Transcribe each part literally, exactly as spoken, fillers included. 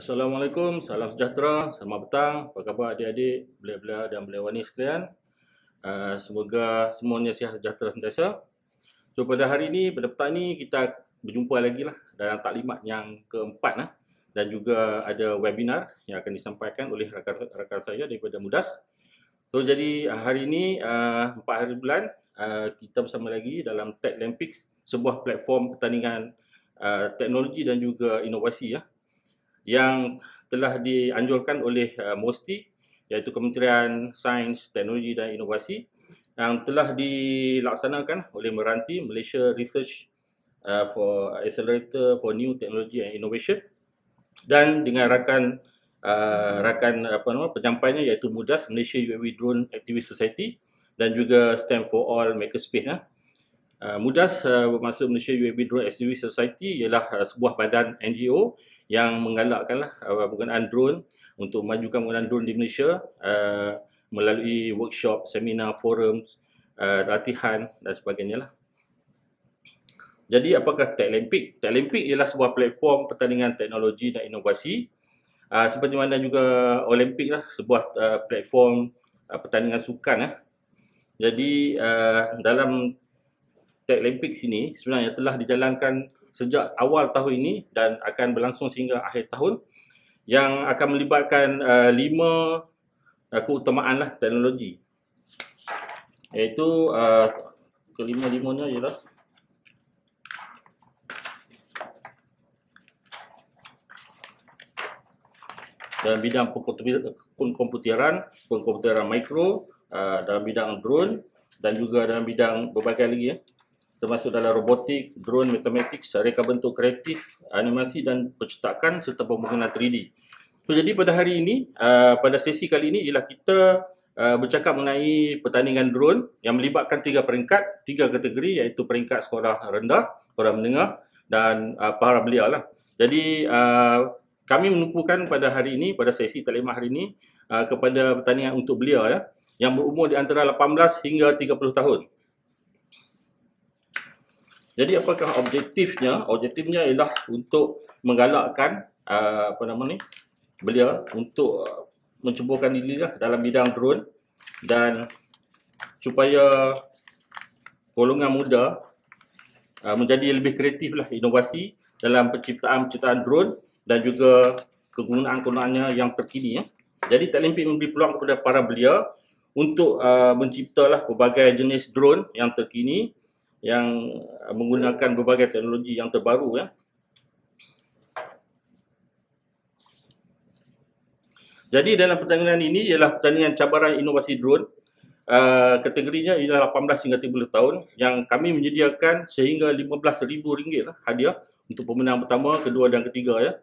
Assalamualaikum, salam sejahtera, selamat petang. Apa khabar adik-adik, belia-belia dan beliawani sekalian? Uh, semoga semuanya sihat sejahtera sentiasa. So pada hari ini, pada petang ini kita berjumpa lagi lah dalam taklimat yang keempat lah. Dan juga ada webinar yang akan disampaikan oleh rakan-rakan saya daripada Mudas. So jadi hari ini, uh, empat hari bulan, uh, kita bersama lagi dalam Techlempics, sebuah platform pertandingan uh, teknologi dan juga inovasi ya. Yang telah dianjurkan oleh uh, MOSTI, iaitu Kementerian Sains, Teknologi dan Inovasi, yang telah dilaksanakan oleh Meranti, Malaysia Research uh, for Accelerator for New Technology and Innovation, dan dengan rakan uh, rakan apa nama penyampainya iaitu Mudas, Malaysia U A V Drone Activist Society, dan juga Stand for All Makerspace. Ya. Uh, Mudas uh, bermaksud Malaysia U A V Drone Activist Society ialah uh, sebuah badan N G O yang menggalakkanlah uh, penggunaan drone untuk memajukan penggunaan drone di Malaysia uh, melalui workshop, seminar, forum, uh, latihan dan sebagainya lah. Jadi apakah Techlempics? Techlempics ialah sebuah platform pertandingan teknologi dan inovasi. Uh, seperti mana juga Olimpik lah, sebuah uh, platform uh, pertandingan sukan lah. Jadi uh, dalam Techlempics ini sebenarnya telah dijalankan sejak awal tahun ini dan akan berlangsung sehingga akhir tahun, yang akan melibatkan uh, lima uh, keutamaan lah teknologi, iaitu uh, kelima-limanya ialah dalam bidang pengkomputeran, pengkomputeran mikro, uh, dalam bidang drone, dan juga dalam bidang berbagai lagi ya, termasuk dalam robotik, drone, matematik, reka bentuk kreatif, animasi dan percetakan serta pembangunan tiga D. So, jadi pada hari ini, uh, pada sesi kali ini ialah kita uh, bercakap mengenai pertandingan drone yang melibatkan tiga peringkat, tiga kategori, iaitu peringkat sekolah rendah, sekolah menengah dan uh, para belia lah. Jadi uh, kami menumpukan pada hari ini, pada sesi taklimat hari ini, uh, kepada pertandingan untuk belia ya, yang berumur di antara lapan belas hingga tiga puluh tahun. Jadi apakah objektifnya? Objektifnya ialah untuk menggalakkan uh, apa nama ni belia untuk uh, menceburkan diri lah dalam bidang drone, dan supaya golongan muda uh, menjadi lebih kreatif lah, inovasi dalam penciptaan-penciptaan drone dan juga kegunaan-kegunaannya yang terkini ya. Jadi Techlempics memberi peluang kepada para belia untuk uh, menciptalah berbagai jenis drone yang terkini yang menggunakan berbagai teknologi yang terbaru ya. Jadi dalam pertandingan ini ialah pertandingan cabaran inovasi drone. Uh, kategorinya ialah lapan belas hingga tiga puluh tahun, yang kami menyediakan sehingga lima belas ribu ringgit lah hadiah untuk pemenang pertama, kedua dan ketiga ya.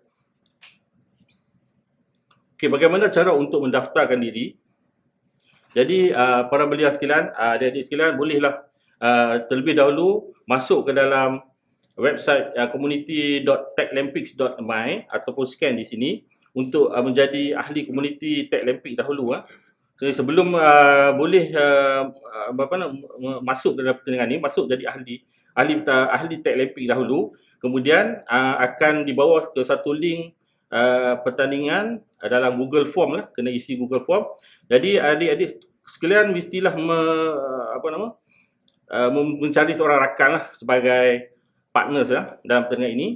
Okey, bagaimana cara untuk mendaftarkan diri? Jadi uh, para belia sekalian, uh, adik-adik sekalian, bolehlah Uh, terlebih dahulu masuk ke dalam website uh, community dot techlempics dot my ataupun scan di sini untuk uh, menjadi ahli komuniti Techlempics dahulu. Uh. Jadi sebelum uh, boleh uh, apa nak masuk ke dalam pertandingan ini, masuk jadi ahli ahli uh, ahli Techlempics dahulu, kemudian uh, akan dibawa ke satu link uh, pertandingan uh, dalam Google Form lah, kena isi Google Form. Jadi adik-adik sekalian mestilah me, apa nama Uh, mencari seorang rakan lah sebagai partners lah dalam pertandingan ini.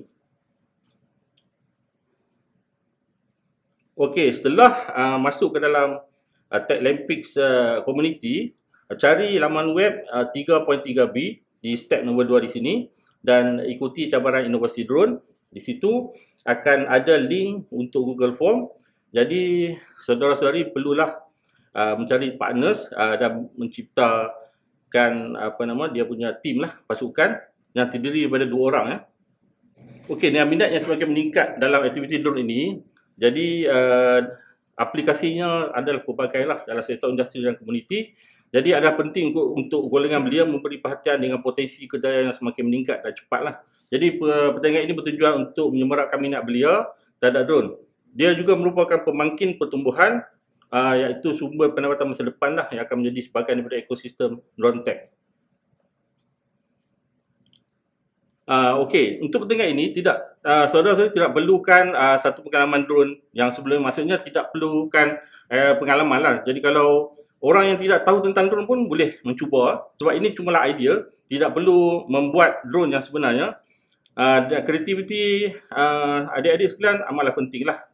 Okey, setelah uh, masuk ke dalam uh, Techlempics uh, community, uh, cari laman web uh, tiga titik tiga B di step nombor dua di sini dan ikuti cabaran inovasi drone. Di situ akan ada link untuk Google Form. Jadi saudara-saudari perlulah uh, mencari partners uh, dan mencipta kan apa nama dia punya tim lah, pasukan yang terdiri daripada dua orang ya. Okey, dengan minat yang semakin meningkat dalam aktiviti drone ini, jadi uh, aplikasinya adalah pelbagai lah dalam sektor industri dan komuniti. Jadi adalah penting untuk, untuk golongan belia memberi perhatian dengan potensi kejayaan yang semakin meningkat dan cepat lah. Jadi pertandingan ini bertujuan untuk menyemarakkan minat belia terhadap drone. Dia juga merupakan pemangkin pertumbuhan, Uh, iaitu sumber pendapatan masa depan lah yang akan menjadi sebahagian daripada ekosistem drone tech. Uh, Okey, untuk pertandingan ini tidak uh, saudara-saudara tidak perlukan uh, satu pengalaman drone yang sebelum, maksudnya tidak perlukan uh, pengalaman lah. Jadi kalau orang yang tidak tahu tentang drone pun boleh mencuba, sebab ini cuma lah idea, tidak perlu membuat drone yang sebenarnya. Uh, kreativiti uh, adik-adik sekalian amatlah penting lah.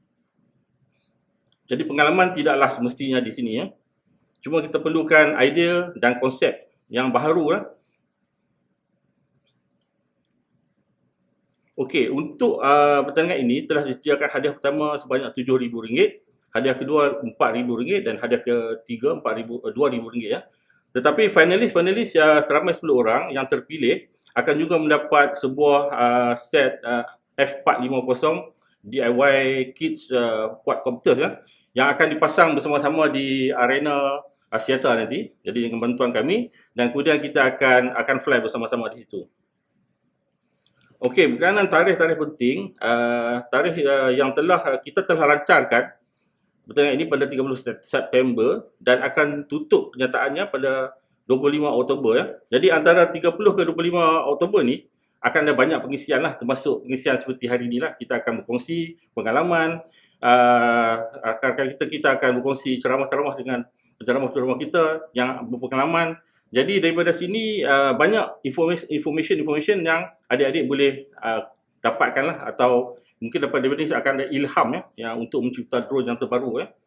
Jadi pengalaman tidaklah semestinya di sini ya. Cuma kita perlukan idea dan konsep yang baru lah. Okey, untuk uh, pertandingan ini telah disediakan hadiah pertama sebanyak tujuh ribu ringgit, hadiah kedua empat ribu ringgit dan hadiah ketiga empat ribu, dua ribu ringgit ya. Tetapi finalis-finalis uh, seramai sepuluh orang yang terpilih akan juga mendapat sebuah uh, set uh, F empat lima kosong D I Y Kids uh, quadcopters ya, yang akan dipasang bersama-sama di arena Axiata nanti. Jadi dengan bantuan kami, dan kemudian kita akan akan fly bersama-sama di situ. Okey, berkenaan tarikh-tarikh penting, uh, tarikh uh, yang telah uh, kita telah lancarkan pertandingan ini pada tiga puluh September dan akan tutup penyertaannya pada dua puluh lima Oktober ya. Jadi antara tiga puluh ke dua puluh lima Oktober ni akan ada banyak pengisian lah, termasuk pengisian seperti hari inilah. Kita akan berkongsi pengalaman, uh, rakan-rakan kita kita akan berkongsi ceramah-ceramah dengan penceramah-penceramah kita yang berpengalaman. Jadi daripada sini uh, banyak information-information yang adik-adik boleh uh, dapatkanlah, atau mungkin dapat daripada ini akan ada ilham ya, yang untuk mencipta drone yang terbaru ya.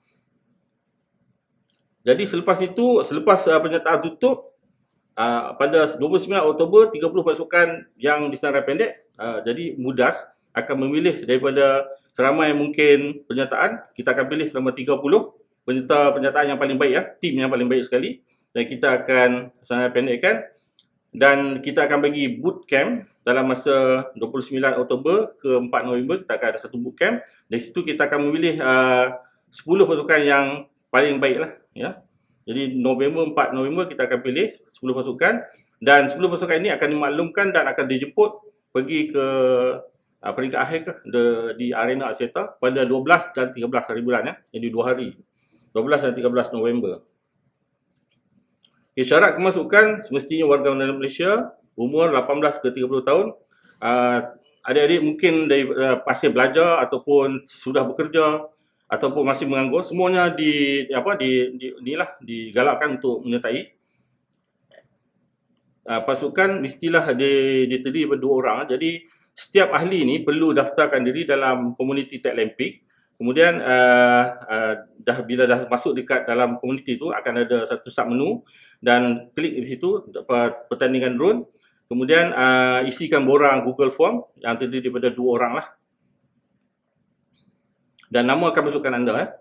Jadi selepas itu, selepas uh, penyertaan tutup uh, pada dua puluh sembilan Oktober, tiga puluh pasukan yang di senarai pendek, uh, jadi MUDAS akan memilih daripada seramai mungkin penyertaan. Kita akan pilih selama tiga puluh penyerta penyertaan yang paling baik ya, tim yang paling baik sekali. Dan kita akan senarai pendekkan, dan kita akan bagi bootcamp dalam masa dua puluh sembilan Oktober ke empat November. Kita akan ada satu bootcamp. Dari situ kita akan memilih uh, sepuluh pasukan yang paling baik lah ya. Jadi November, empat November kita akan pilih sepuluh pasukan, dan sepuluh pasukan ini akan dimaklumkan dan akan dijemput pergi ke uh, peringkat akhir ke de, di arena Axiata pada dua belas dan tiga belas hari bulan ya. Jadi dua hari, dua belas dan tiga belas November. Okay, syarat kemasukan semestinya warga negara Malaysia, umur lapan belas ke tiga puluh tahun. Uh, adik-adik mungkin dari uh, masih belajar ataupun sudah bekerja ataupun masih menganggur, semuanya di apa di di inilah digalakkan untuk menyertai. Uh, pasukan mestilah di terdiri daripada dua orang. Jadi setiap ahli ini perlu daftarkan diri dalam komuniti Techlampik. Kemudian uh, uh, dah bila dah masuk dekat dalam komuniti itu akan ada satu sub menu, dan klik di situ pertandingan drone. Kemudian uh, isikan borang Google Form yang terdiri daripada dua orang lah, dan nama akan masukkan anda eh.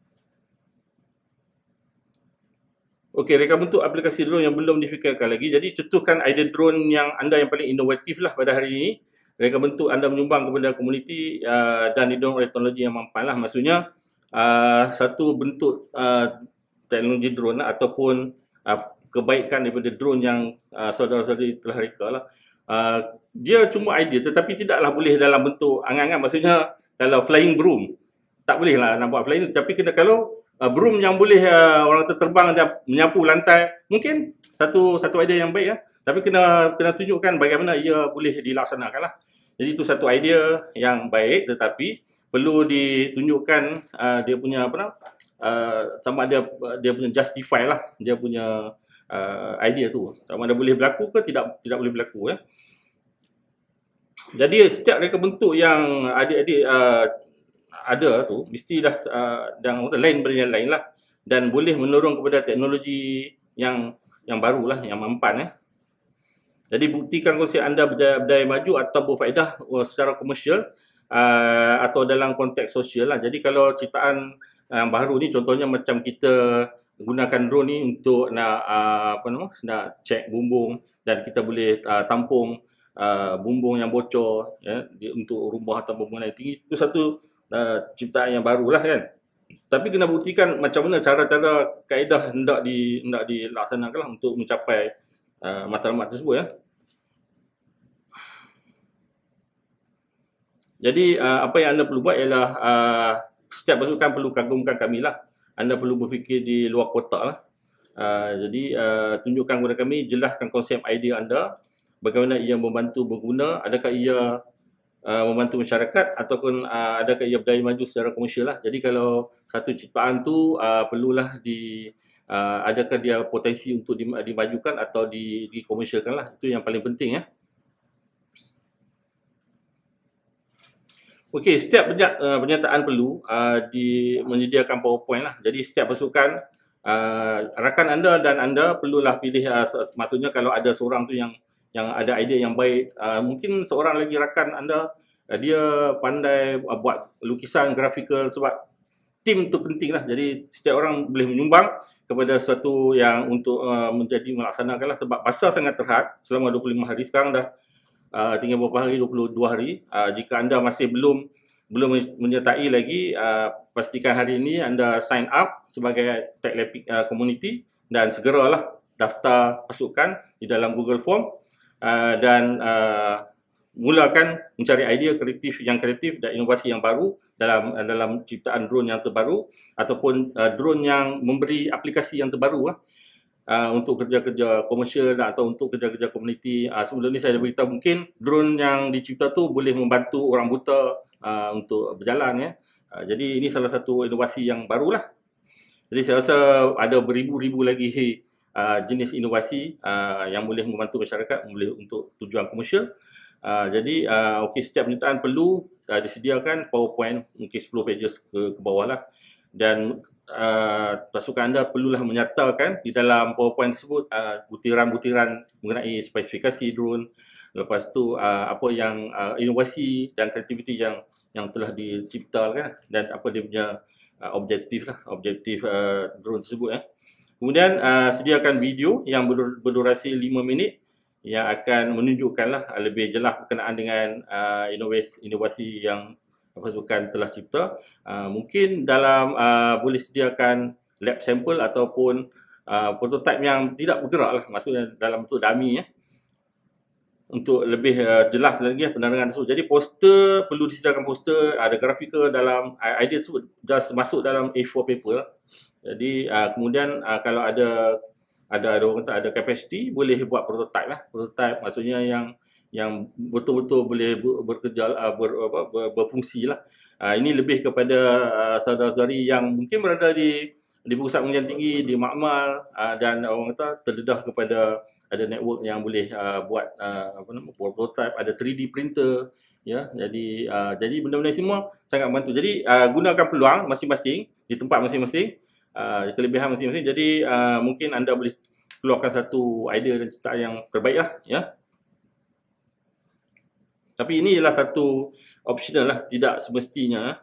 Okey, reka bentuk aplikasi drone yang belum difikirkan lagi. Jadi contohkan idea drone yang anda yang paling inovatif lah pada hari ini. Reka bentuk anda menyumbang kepada komuniti uh, dan didorong oleh teknologi yang mampan lah. Maksudnya uh, satu bentuk uh, teknologi drone lah, ataupun uh, kebaikan daripada drone yang uh, saudara-saudari telah reka lah. Uh, dia cuma idea, tetapi tidaklah boleh dalam bentuk angan-angan. Maksudnya kalau flying broom, tak boleh lah nak buat flying, tapi kena kalau uh, broom yang boleh uh, orang terbang dan menyapu lantai, mungkin satu satu idea yang baik ya. Tapi kena kena tunjukkan bagaimana ia boleh dilaksanakan lah. Jadi itu satu idea yang baik, tetapi perlu ditunjukkan uh, dia punya apa nak, uh, sama ada dia punya justify lah, dia punya uh, idea tu sama ada boleh berlaku ke tidak tidak boleh berlaku ya. Jadi setiap reka bentuk yang adik-adik uh, ada tu mesti dah uh, dan lain daripada yang lain lah, dan boleh menurun kepada teknologi yang yang baru lah, yang mampan ya. Jadi buktikan konsep anda berjaya, berjaya maju atau berfaedah uh, secara komersial uh, atau dalam konteks sosial lah. Jadi kalau ciptaan yang uh, baru ni contohnya macam kita gunakan drone ni untuk nak uh, apa nama nak cek bumbung, dan kita boleh uh, tampung uh, bumbung yang bocor ya, di, untuk rumah atau bangunan yang tinggi. Itu satu uh, ciptaan yang baru lah kan. Tapi kena buktikan macam mana cara-cara kaedah hendak di hendak dilaksanakan lah untuk mencapai uh, matlamat tersebut ya. Jadi uh, apa yang anda perlu buat ialah uh, setiap pasukan perlu kagumkan kami lah. Anda perlu berfikir di luar kotak lah. Uh, jadi uh, tunjukkan kepada kami, jelaskan konsep idea anda, bagaimana ia membantu berguna, adakah ia uh, membantu masyarakat ataupun uh, adakah ia berdaya maju secara komersial lah. Jadi kalau satu ciptaan tu uh, perlulah di uh, adakah dia potensi untuk dimajukan atau di, dikomersialkan lah. Itu yang paling penting ya. Okey, setiap pernyataan perlu uh, di menyediakan PowerPoint lah. Jadi setiap pasukan, uh, rakan anda dan anda perlulah pilih, uh, maksudnya kalau ada seorang tu yang yang ada idea yang baik, uh, mungkin seorang lagi rakan anda, uh, dia pandai uh, buat lukisan, grafikal, sebab tim tu penting lah. Jadi setiap orang boleh menyumbang kepada sesuatu yang untuk uh, menjadi melaksanakan lah, sebab masa sangat terhad selama dua puluh lima hari. Sekarang dah Uh, tinggal beberapa hari, dua puluh dua hari. Uh, jika anda masih belum belum menyertai lagi, uh, pastikan hari ini anda sign up sebagai Tech Lab uh, Community dan segeralah daftar pasukan di dalam Google Form uh, dan uh, mulakan mencari idea kreatif yang kreatif dan inovasi yang baru dalam dalam ciptaan drone yang terbaru ataupun uh, drone yang memberi aplikasi yang terbaru. Uh. Uh, untuk kerja-kerja komersial atau untuk kerja-kerja komuniti. Uh, sebelum ni saya dah beritahu, mungkin drone yang dicipta tu boleh membantu orang buta uh, untuk berjalan ya. Uh, jadi ini salah satu inovasi yang barulah. Jadi saya rasa ada beribu-ribu lagi uh, jenis inovasi uh, yang boleh membantu masyarakat, boleh untuk tujuan komersial. Uh, jadi uh, okey, setiap penyertaan perlu uh, disediakan PowerPoint mungkin sepuluh pages ke, ke bawah lah. Dan Uh, pasukan anda perlulah menyatakan di dalam PowerPoint tersebut uh, butiran-butiran mengenai spesifikasi drone, lepas tu uh, apa yang uh, inovasi dan kreativiti yang yang telah diciptakan dan apa dia punya uh, objektif lah, objektif uh, drone tersebut ya. Kemudian uh, sediakan video yang berdur berdurasi lima minit yang akan menunjukkanlah uh, lebih jelas berkenaan dengan uh, inovasi inovasi yang pasukan telah cipta. Uh, mungkin dalam uh, boleh sediakan lab sampel ataupun uh, prototype yang tidak bergerak lah, maksudnya dalam bentuk dummy ya, untuk lebih uh, jelas lagi ya, penerangan tersebut. Jadi poster, perlu disediakan poster, ada grafika dalam uh, idea tersebut just masuk dalam A four paper lah. Jadi uh, kemudian uh, kalau ada ada ada orang kata ada capacity, boleh buat prototype lah. Prototype maksudnya yang yang betul-betul boleh bekerja, ber, ber, ber, berfungsi lah. Uh, ini lebih kepada uh, saudara-saudari yang mungkin berada di di pusat pengajian tinggi, di makmal uh, dan orang kata terdedah kepada ada network yang boleh uh, buat uh, apa nama prototype, ada three D printer ya. Jadi uh, jadi benda-benda semua sangat membantu. Jadi uh, gunakan peluang masing-masing di tempat masing-masing, uh, kelebihan masing-masing. Jadi uh, mungkin anda boleh keluarkan satu idea dan ciptaan yang terbaik lah ya. Tapi ini ialah satu optional lah, tidak semestinya.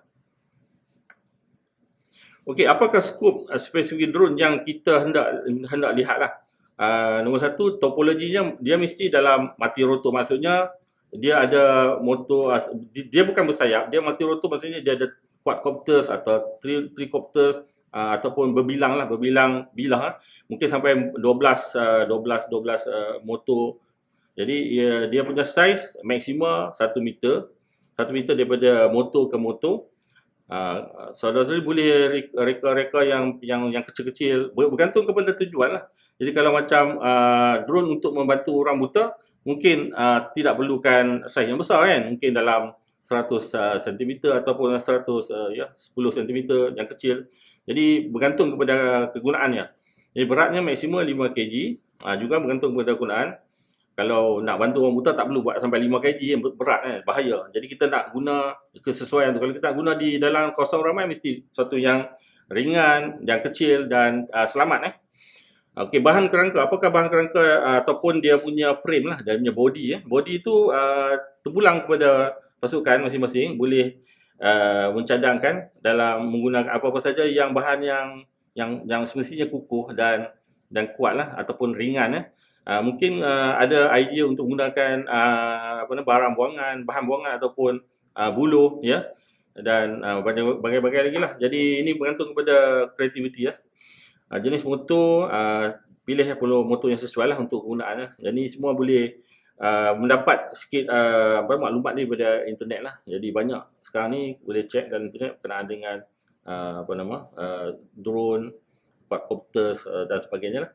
Okey, apakah skop uh, spesifik drone yang kita hendak hendak lihat lah? Uh, nombor satu, topologinya dia mesti dalam mati rotor, maksudnya dia ada motor, uh, dia bukan bersayap, dia mati rotor, maksudnya dia ada quadcopters atau tricopters uh, ataupun berbilang lah, berbilang bilah lah. Mungkin sampai dua belas uh, dua belas dua belas uh, motor. Jadi dia, dia punya saiz maksimum satu meter. satu meter daripada motor ke motor. Uh, saudara-saudari boleh reka-reka yang yang yang kecil-kecil, bergantung kepada tujuan lah. Jadi kalau macam uh, drone untuk membantu orang buta, mungkin uh, tidak perlukan saiz yang besar kan. Mungkin dalam seratus sentimeter ataupun seratus uh, ya, sepuluh sentimeter yang kecil. Jadi bergantung kepada kegunaannya. Jadi beratnya maksimum lima kilogram. Uh, juga bergantung kepada kegunaan. Kalau nak bantu orang buta tak perlu buat sampai lima kilogram yang berat kan, bahaya. Jadi kita nak guna kesesuaian tu. Kalau kita nak guna di dalam kawasan ramai, mesti sesuatu yang ringan, yang kecil dan uh, selamat eh. Okey, bahan kerangka. Apakah bahan kerangka uh, ataupun dia punya frame lah, dia punya body eh. Body tu uh, terpulang kepada pasukan masing-masing, boleh uh, mencadangkan dalam menggunakan apa-apa saja yang bahan yang yang yang semestinya kukuh dan dan kuat lah ataupun ringan eh. Uh, mungkin uh, ada idea untuk menggunakan uh, apa nama barang buangan, bahan buangan ataupun uh, buluh ya, dan uh, bagai-bagai lagi lah. Jadi ini bergantung kepada kreativiti ya. Uh, jenis motor, uh, pilih perlu motor yang sesuai lah untuk penggunaan lah. Jadi semua boleh uh, mendapat sikit uh, maklumat daripada internet lah. Jadi banyak sekarang ni boleh cek dalam internet berkenaan dengan uh, apa nama uh, drone, quadcopters uh, dan sebagainya lah.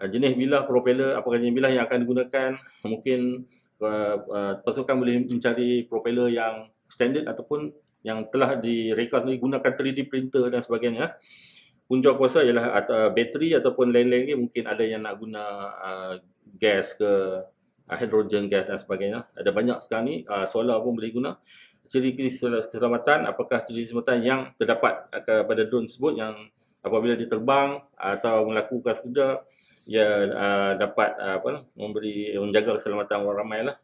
uh, jenis bilah propeller, apakah jenis bilah yang akan digunakan. Mungkin uh, uh, pasukan boleh mencari propeller yang standard ataupun yang telah direka digunakan three D printer dan sebagainya. Punca kuasa ialah uh, bateri ataupun lain-lain lagi, mungkin ada yang nak guna uh, gas ke uh, hidrogen gas dan sebagainya. Ada banyak sekarang ni, uh, solar pun boleh guna. Ciri keselamatan, apakah ciri keselamatan yang terdapat uh, pada drone tersebut yang apabila diterbang atau melakukan kerja, ia uh, dapat uh, apa memberi menjaga keselamatan orang ramai lah.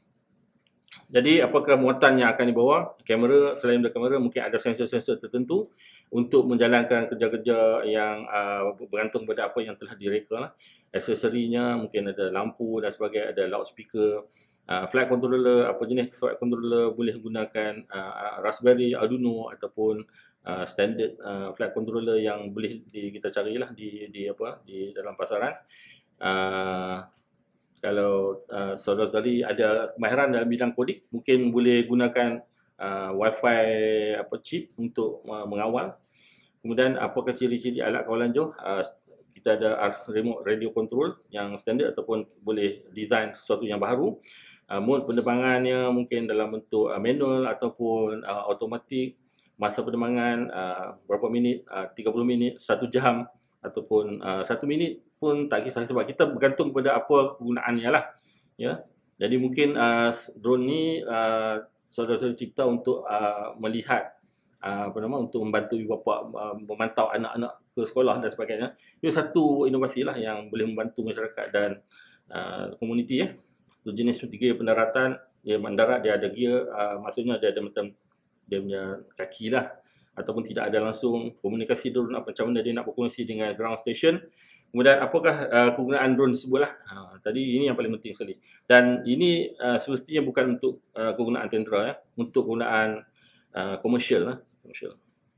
Jadi apakah muatan yang akan dibawa? Kamera, selain dari kamera mungkin ada sensor-sensor tertentu untuk menjalankan kerja-kerja yang uh, bergantung pada apa yang telah direka lah. Aksesorinya mungkin ada lampu dan sebagainya, ada loudspeaker, uh, flight controller, apa jenis flight controller boleh gunakan uh, Raspberry, Arduino ataupun uh, standard uh, flight controller yang boleh di, kita carilah di di apa di dalam pasaran. Uh, Kalau uh, saudara-saudari ada kemahiran dalam bidang kodik, mungkin boleh gunakan uh, Wi-Fi apa chip untuk uh, mengawal. Kemudian apakah ciri-ciri alat kawalan jauh? Uh, kita ada remote radio control yang standard ataupun boleh design sesuatu yang baru. Uh, mode penerbangannya mungkin dalam bentuk uh, manual ataupun uh, automatik. Masa penerbangan uh, berapa minit? Uh, tiga puluh minit, satu jam ataupun uh, satu minit pun tak kisah, sebab kita bergantung pada apa kegunaannya lah. Ya. Jadi mungkin uh, drone ni uh, saudara-saudara cipta untuk uh, melihat uh, apa nama untuk membantu ibu bapa uh, memantau anak-anak ke sekolah dan sebagainya. Itu satu inovasi lah yang boleh membantu masyarakat dan uh, komuniti ya. Itu jenis gear pendaratan, dia mendarat, dia ada gear, uh, maksudnya dia ada macam dia punya kaki lah, ataupun tidak ada langsung komunikasi drone apa macam mana dia nak berkongsi dengan ground station. Kemudian apakah uh, kegunaan drone tersebut lah. Ha, tadi ini yang paling penting sekali. Dan ini uh, semestinya bukan untuk uh, kegunaan tentera ya, untuk kegunaan uh, komersial lah, komersial.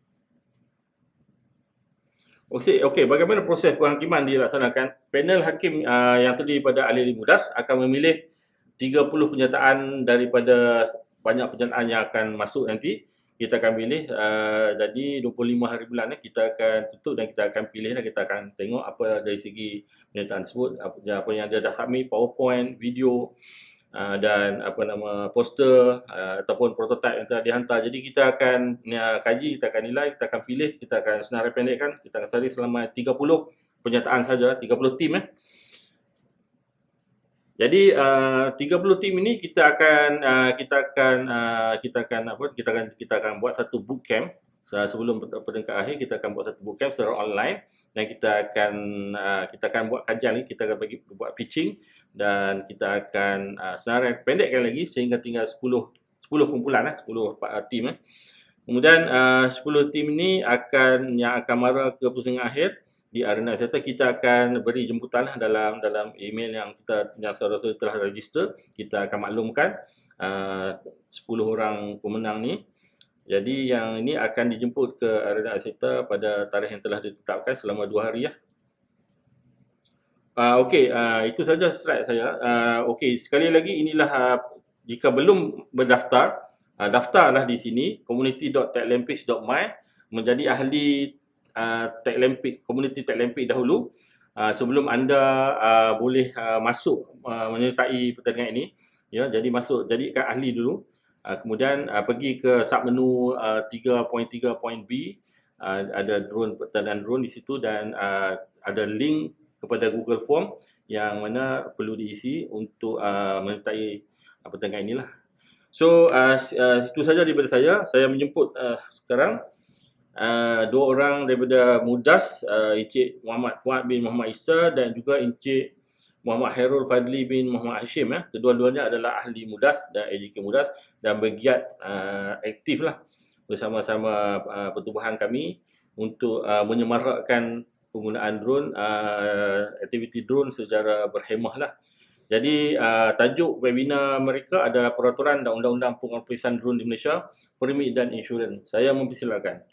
Okey, okey, bagaimana proses penghakiman dilaksanakan? Panel hakim uh, yang terdiri pada ahli mudas akan memilih tiga puluh penyataan daripada banyak penyataan yang akan masuk nanti. Kita akan pilih, uh, jadi dua puluh lima hari bulan eh, kita akan tutup dan kita akan pilih dan kita akan tengok apa dari segi penyataan tersebut, apa, apa yang dia dah submit, PowerPoint, video uh, dan apa nama poster uh, ataupun prototype yang telah dihantar. Jadi kita akan uh, kaji, kita akan nilai, kita akan pilih, kita akan senarai pendekkan, kita akan cari selama tiga puluh penyataan saja, tiga puluh tim eh. Jadi uh, tiga puluh tim ini kita akan uh, kita akan uh, kita akan apa kita akan kita akan buat satu bootcamp sebelum peringkat akhir. Kita akan buat satu bootcamp secara online dan kita akan uh, kita akan buat kajian, kita akan bagi buat pitching dan kita akan uh, senarai pendekkan lagi sehingga tinggal sepuluh kumpulan lah, sepuluh uh, tim eh. Kemudian uh, sepuluh tim ini akan yang akan mara ke pusingan akhir di arena serta kita akan beri jemputan dalam dalam email yang kita yang saudara-saudara telah register. Kita akan maklumkan uh, sepuluh orang pemenang ni. Jadi yang ini akan dijemput ke arena serta pada tarikh yang telah ditetapkan selama dua hari ya. Uh, Okey, uh, itu saja slide saya. Uh, Okey, sekali lagi inilah uh, jika belum berdaftar, uh, daftarlah di sini community dot techlampics dot my menjadi ahli Uh, Techlampic, community Techlampic dahulu uh, sebelum anda uh, boleh uh, masuk uh, menyertai pertandingan ini ya. Jadi masuk jadikan ahli dulu, uh, kemudian uh, pergi ke submenu uh, tiga titik tiga titik B, uh, ada drone, pertandingan drone di situ dan uh, ada link kepada Google Form yang mana perlu diisi untuk uh, menyertai uh, pertandingan inilah. So uh, uh, itu saja daripada saya. Saya menjemput uh, sekarang Uh, dua orang daripada Mudas, uh, Encik Muhammad Fuad bin Muhammad Isa dan juga Encik Muhammad Hairul Fadli bin Muhammad Hashim. Ya. Kedua-duanya adalah ahli Mudas dan A J K Mudas dan bergiat uh, aktif lah bersama-sama uh, pertubuhan kami untuk uh, menyemarakkan penggunaan drone, uh, aktiviti drone secara berhemah lah. Jadi uh, tajuk webinar mereka adalah peraturan dan undang-undang pengoperasian drone di Malaysia, permit dan insurans. Saya mempersilakan.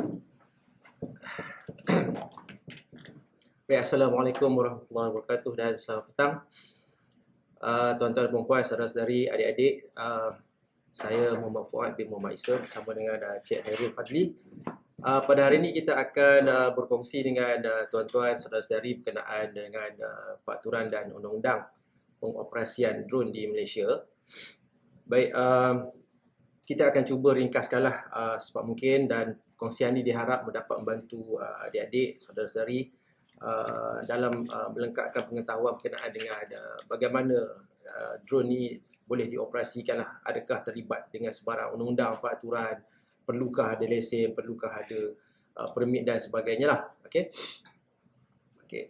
Baik, Assalamualaikum warahmatullahi wabarakatuh dan selamat petang uh, tuan-tuan dan puan, saudara-saudari, adik-adik. uh, Saya Muhammad Fuad bin Muhammad Isa bersama dengan uh, Cik Hairul Fadli Uh, pada hari ini kita akan uh, berkongsi dengan uh, tuan-tuan saudara-saudari berkenaan dengan uh, peraturan dan undang-undang pengoperasian drone di Malaysia. Baik, uh, kita akan cuba ringkaskanlah uh, sebab mungkin, dan kongsian ini diharap mendapat membantu uh, adik-adik, saudara-saudari uh, dalam uh, melengkapkan pengetahuan berkenaan dengan uh, bagaimana uh, drone ni boleh dioperasikan lah. Adakah terlibat dengan sebarang undang-undang, peraturan, perlukah ada lesen, perlukah ada uh, permit dan sebagainya lah. Okey. Okey.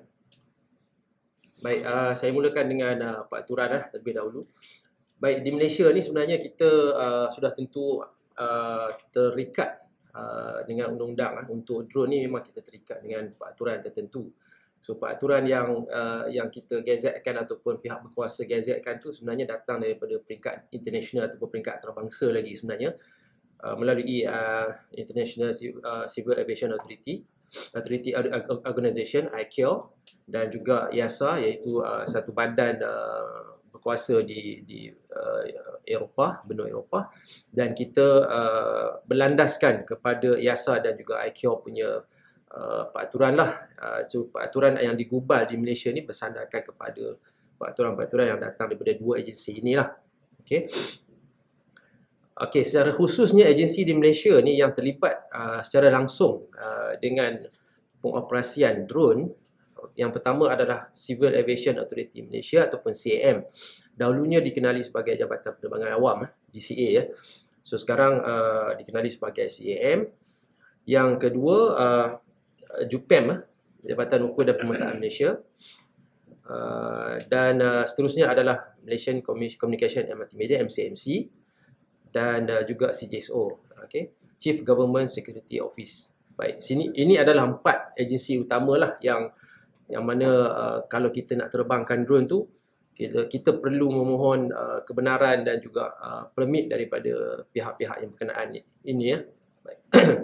Baik, uh, saya mulakan dengan uh, peraturan lah terlebih dahulu. Baik, di Malaysia ni sebenarnya kita uh, sudah tentu uh, terikat uh, dengan undang-undang. Uh. Untuk drone ni memang kita terikat dengan peraturan tertentu. So peraturan yang uh, yang kita gazetkan ataupun pihak berkuasa gazetkan tu sebenarnya datang daripada peringkat international ataupun peringkat antarabangsa lagi sebenarnya. Uh, melalui uh, International uh, Civil Aviation Authority, Authority Organisation I C A O, dan juga I A S A, iaitu uh, satu badan uh, berkuasa di di uh, Eropah, benua Eropah, dan kita uh, berlandaskan kepada I A S A dan juga I C A O punya uh, peraturan lah. Uh, so peraturan yang digubal di Malaysia ni bersandarkan kepada peraturan-peraturan yang datang daripada dua agensi inilah. Okey. Okey, secara khususnya agensi di Malaysia ni yang terlibat uh, secara langsung uh, dengan pengoperasian drone, yang pertama adalah Civil Aviation Authority Malaysia ataupun C A M. Dahulunya dikenali sebagai Jabatan Penerbangan Awam, J C A ya. So sekarang uh, dikenali sebagai C A M. Yang kedua uh, JUPEM, Jabatan Ukur dan Pemetaan Malaysia. Uh, dan uh, seterusnya adalah Malaysian Communication and Multimedia, M C M C. Dan uh, juga C J S O, okay? Chief Government Security Office. Baik, sini ini adalah empat agensi utamalah yang yang mana uh, kalau kita nak terbangkan drone tu, kita, kita perlu memohon uh, kebenaran dan juga uh, permit daripada pihak-pihak yang berkenaan ini ya. Baik.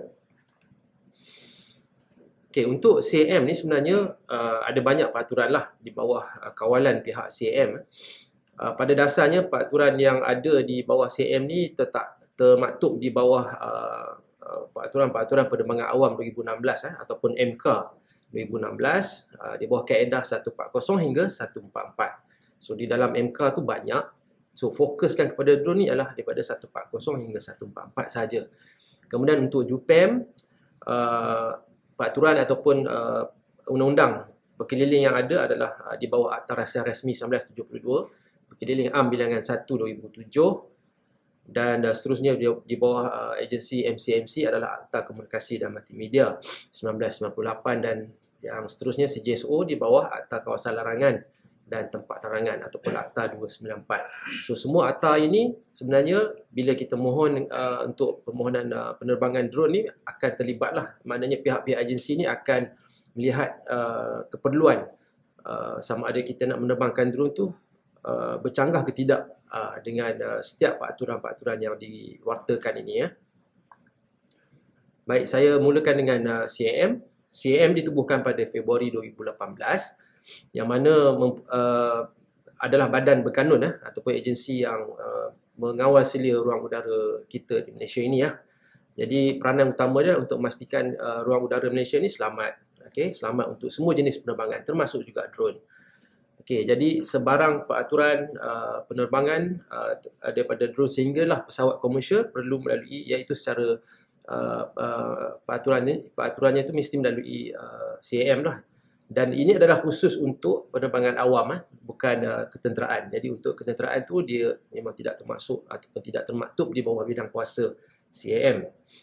Okey, untuk C A M ni sebenarnya uh, ada banyak peraturan lah di bawah uh, kawalan pihak C A M. Uh, pada dasarnya peraturan yang ada di bawah C A M ni tetap termaktub di bawah uh, uh, peraturan-peraturan penerbangan awam dua ribu enam belas eh, ataupun M K dua ribu enam belas uh, di bawah kaedah seratus empat puluh hingga seratus empat puluh empat. So di dalam M K tu banyak. So fokuskan kepada drone ni adalah daripada seratus empat puluh hingga seratus empat puluh empat saja. Kemudian untuk JUPEM, uh, peraturan ataupun uh, undang-undang berkeliling yang ada adalah uh, di bawah Akta Rahsia Rasmi seribu sembilan ratus tujuh puluh dua, Berkeliling Am bilangan satu dua ribu tujuh, dan uh, seterusnya di, di bawah uh, agensi M C M C adalah Akta Komunikasi dan Multimedia seribu sembilan ratus sembilan puluh lapan, dan yang seterusnya C J S O di bawah Akta Kawasan Larangan dan Tempat Larangan ataupun Akta dua ratus sembilan puluh empat. So semua akta ini sebenarnya bila kita mohon uh, untuk permohonan uh, penerbangan drone ni akan terlibatlah, maknanya pihak-pihak agensi ni akan melihat uh, keperluan uh, sama ada kita nak menerbangkan drone tu Uh, bercanggah ke tidak uh, dengan uh, setiap peraturan-peraturan yang diwartakan ini ya. Baik, saya mulakan dengan uh, C A M. C A M ditubuhkan pada Februari dua ribu lapan belas, yang mana uh, adalah badan berkanun eh, ataupun agensi yang uh, mengawal selia ruang udara kita di Malaysia ini ya. Jadi peranan utamanya untuk memastikan uh, ruang udara Malaysia ini selamat, okay? Selamat untuk semua jenis penerbangan termasuk juga drone. Okey, jadi sebarang peraturan uh, penerbangan uh, daripada drone sehinggalah pesawat komersial perlu melalui, iaitu secara uh, uh, peraturannya peraturannya itu mesti melalui uh, C A M lah. Dan ini adalah khusus untuk penerbangan awam eh, bukan uh, ketenteraan. Jadi untuk ketenteraan tu dia memang tidak termasuk ataupun tidak termaktub di bawah bidang kuasa C A M.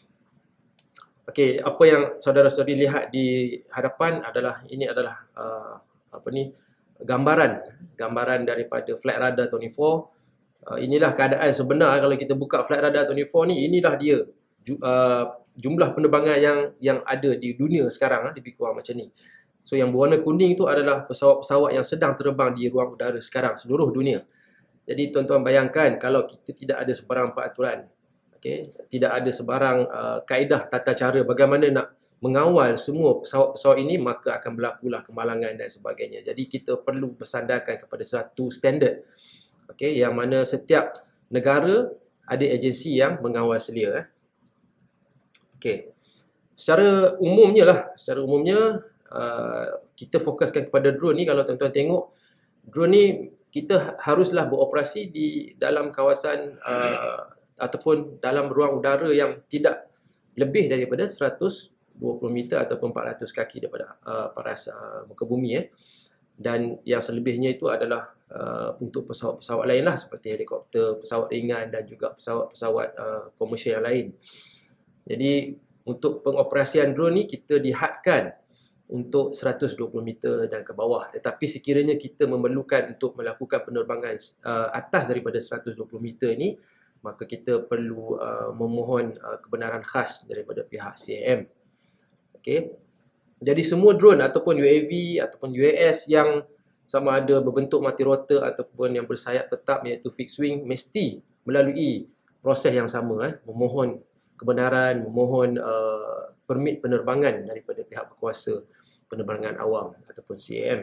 Okey, apa yang saudara-saudari lihat di hadapan adalah ini adalah uh, apa ni gambaran gambaran daripada Flight Radar dua puluh empat. Uh, inilah keadaan sebenar kalau kita buka Flight Radar dua puluh empat ni, inilah dia ju, uh, jumlah penerbangan yang yang ada di dunia sekarang, uh, lebih kurang macam ni. So yang berwarna kuning tu adalah pesawat-pesawat yang sedang terbang di ruang udara sekarang seluruh dunia. Jadi tuan-tuan bayangkan kalau kita tidak ada sebarang peraturan, okay, tidak ada sebarang uh, kaedah tata cara bagaimana nak mengawal semua pesawat-pesawat ini, maka akan berlakulah kemalangan dan sebagainya. Jadi kita perlu bersandarkan kepada satu standard, okay, yang mana setiap negara ada agensi yang mengawal selia. Eh. Okay. secara umumnya lah, secara umumnya uh, kita fokuskan kepada drone ni. Kalau tuan-tuan tengok, drone ni kita haruslah beroperasi di dalam kawasan uh, ataupun dalam ruang udara yang tidak lebih daripada seratus dua puluh meter ataupun empat ratus kaki daripada uh, paras uh, muka bumi. Eh. Dan yang selebihnya itu adalah uh, untuk pesawat-pesawat lain lah, seperti helikopter, pesawat ringan dan juga pesawat-pesawat uh, komersial yang lain. Jadi untuk pengoperasian drone ni kita dihadkan untuk seratus dua puluh meter dan ke bawah. Tetapi sekiranya kita memerlukan untuk melakukan penerbangan uh, atas daripada seratus dua puluh meter ni, maka kita perlu uh, memohon uh, kebenaran khas daripada pihak C A M. Okey. Jadi semua drone ataupun U A V ataupun U A S yang sama ada berbentuk mati rota ataupun yang bersayap tetap iaitu fixed wing mesti melalui proses yang sama, eh, memohon kebenaran, memohon uh, permit penerbangan daripada pihak berkuasa penerbangan awam ataupun C A M.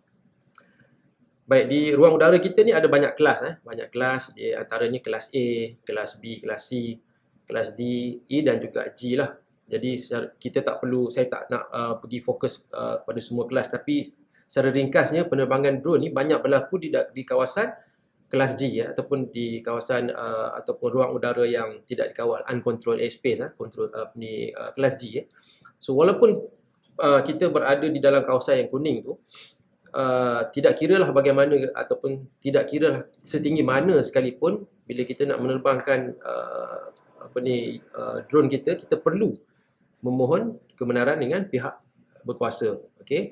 Baik, di ruang udara kita ni ada banyak kelas, eh. banyak kelas, di antaranya kelas A, kelas B, kelas C, kelas D, E dan juga G lah. Jadi kita tak perlu, saya tak nak uh, pergi fokus uh, pada semua kelas, tapi secara ringkasnya penerbangan drone ni banyak berlaku di, di kawasan kelas G, ya, ataupun di kawasan uh, ataupun ruang udara yang tidak dikawal, uncontrolled airspace, uh, control, uh, ni, uh, kelas G. Ya. So walaupun uh, kita berada di dalam kawasan yang kuning tu, uh, tidak kiralah bagaimana ataupun tidak kiralah setinggi mana sekalipun, bila kita nak menerbangkan uh, apa ni uh, drone kita, kita perlu memohon kebenaran dengan pihak berkuasa. Okey.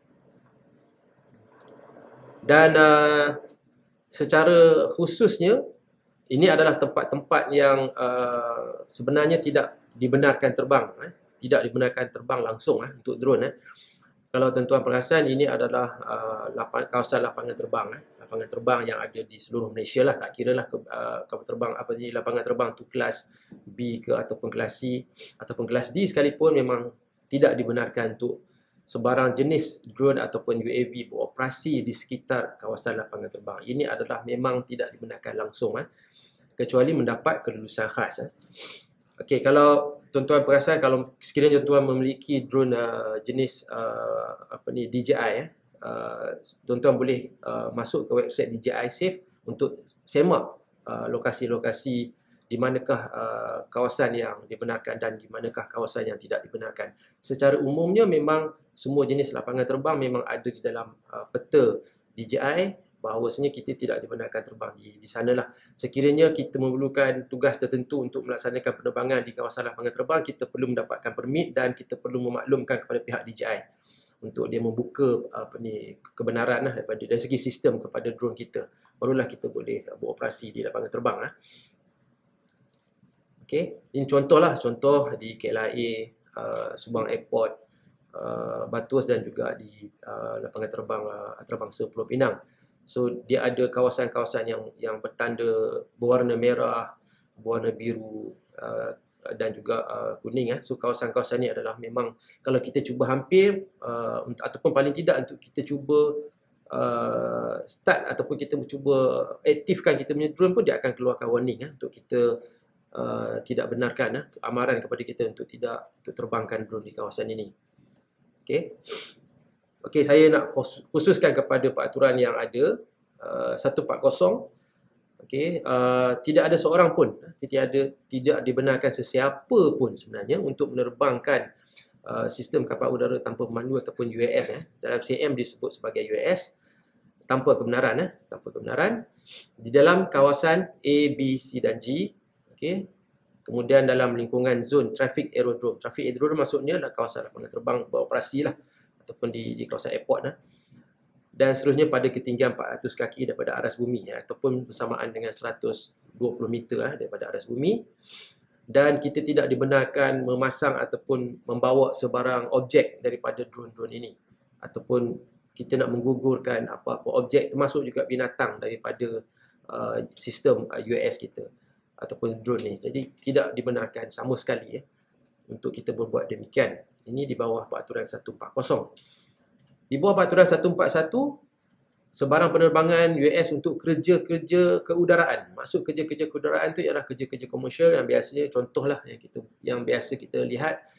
Dan uh, secara khususnya ini adalah tempat-tempat yang uh, sebenarnya tidak dibenarkan terbang, eh. tidak dibenarkan terbang langsung, eh, untuk drone. Eh. Kalau tuan-tuan perasan, ini adalah uh, lapang, kawasan lapangan terbang, eh. lapangan terbang yang ada di seluruh Malaysia lah, tak kira lah ke, uh, kapal terbang apa ni, lapangan terbang tu kelas B ke ataupun kelas C ataupun kelas D sekalipun, memang tidak dibenarkan untuk sebarang jenis drone ataupun U A V beroperasi di sekitar kawasan lapangan terbang. Ini adalah memang tidak dibenarkan langsung, eh, kecuali mendapat kelulusan khas. Eh. Okey, kalau tuan-tuan perasan, kalau sekiranya tuan-tuan memiliki drone uh, jenis uh, apa ni D J I, eh, uh, tuan-tuan boleh uh, masuk ke website D J I Safe untuk semak uh, lokasi-lokasi di manakah uh, kawasan yang dibenarkan dan di manakah kawasan yang tidak dibenarkan. Secara umumnya memang semua jenis lapangan terbang memang ada di dalam uh, peta D J I, bahawasanya kita tidak dibenarkan terbang di, di sanalah. Sekiranya kita memerlukan tugas tertentu untuk melaksanakan penerbangan di kawasan lapangan terbang, kita perlu mendapatkan permit dan kita perlu memaklumkan kepada pihak D J I untuk dia membuka apa ni kebenaran lah daripada dari segi sistem kepada drone kita. Barulah kita boleh beroperasi di lapangan terbang. Lah. Okey, ini contohlah, contoh di K L I A, uh, Subang Airport, uh, Batus dan juga di uh, lapangan terbang uh, antarabangsa Pulau Pinang. So dia ada kawasan-kawasan yang yang bertanda berwarna merah, berwarna biru uh, dan juga uh, kuning. Eh. So kawasan-kawasan ni adalah memang kalau kita cuba hampir uh, ataupun paling tidak untuk kita cuba uh, start ataupun kita cuba aktifkan kita punya drone pun, dia akan keluarkan warning, eh, untuk kita uh, tidak benarkan, eh, amaran kepada kita untuk tidak untuk terbangkan drone di kawasan ini. Okey. Okey, saya nak khususkan kepada peraturan yang ada uh, seratus empat puluh. Okey, uh, tidak ada seorang pun, tidak ada tidak dibenarkan sesiapa pun sebenarnya untuk menerbangkan uh, sistem kapal udara tanpa pemandu ataupun U A S, eh. Dalam C M disebut sebagai U A S tanpa kebenaran, eh, tanpa kebenaran di dalam kawasan A, B, C dan G. Okey. Kemudian dalam lingkungan zon traffic aerodrome. Traffic aerodrome maksudnya adalah kawasan lapangan terbang beroperasi lah, ataupun di, di kawasan airport, lah. Dan seterusnya pada ketinggian empat ratus kaki daripada aras bumi, ya, ataupun bersamaan dengan seratus dua puluh meter, ya, daripada aras bumi. Dan kita tidak dibenarkan memasang ataupun membawa sebarang objek daripada drone-drone ini, ataupun kita nak menggugurkan apa-apa objek, termasuk juga binatang daripada uh, sistem uh, U A S kita ataupun drone ni. Jadi tidak dibenarkan sama sekali, ya, untuk kita berbuat demikian. Ini di bawah peraturan seratus empat puluh. Di bawah peraturan seratus empat puluh satu, sebarang penerbangan U A S untuk kerja-kerja keudaraan. Maksud kerja-kerja keudaraan tu ialah kerja-kerja komersial yang biasanya, contohlah yang kita yang biasa kita lihat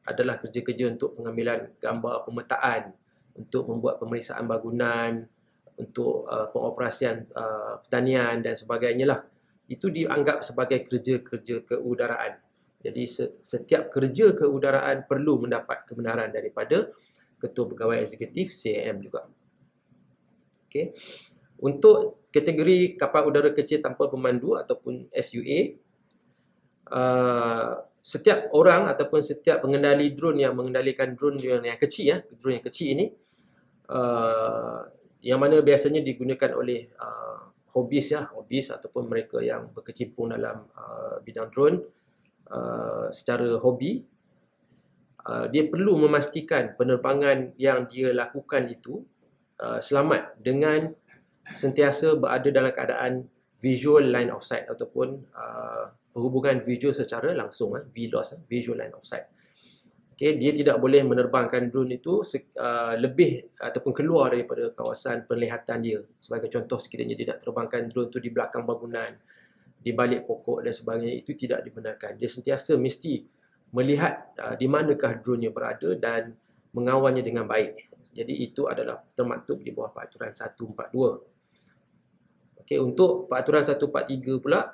adalah kerja-kerja untuk pengambilan gambar pemetaan, untuk membuat pemeriksaan bangunan, untuk uh, pengoperasian uh, pertanian dan sebagainya lah. Itu dianggap sebagai kerja-kerja keudaraan. Jadi setiap kerja keudaraan perlu mendapat kebenaran daripada Ketua Pegawai Eksekutif C A M juga. Okey. Untuk kategori kapal udara kecil tanpa pemandu ataupun S U A, uh, setiap orang ataupun setiap pengendali drone yang mengendalikan drone yang, yang kecil ya, drone yang kecil ini uh, yang mana biasanya digunakan oleh uh, hobis ya, hobis ataupun mereka yang berkecimpung dalam uh, bidang drone uh, secara hobi, uh, dia perlu memastikan penerbangan yang dia lakukan itu uh, selamat dengan sentiasa berada dalam keadaan visual line of sight ataupun uh, perhubungan visual secara langsung, eh, V L O S, eh, visual line of sight. Okay, dia tidak boleh menerbangkan drone itu uh, lebih ataupun keluar daripada kawasan penglihatan dia. Sebagai contoh, sekiranya dia nak terbangkan drone itu di belakang bangunan, di balik pokok dan sebagainya, itu tidak dibenarkan. Dia sentiasa mesti melihat uh, di manakah drone-nya berada dan mengawalnya dengan baik. Jadi itu adalah termaktub di bawah Peraturan seratus empat puluh dua. Okay, untuk Peraturan seratus empat puluh tiga pula,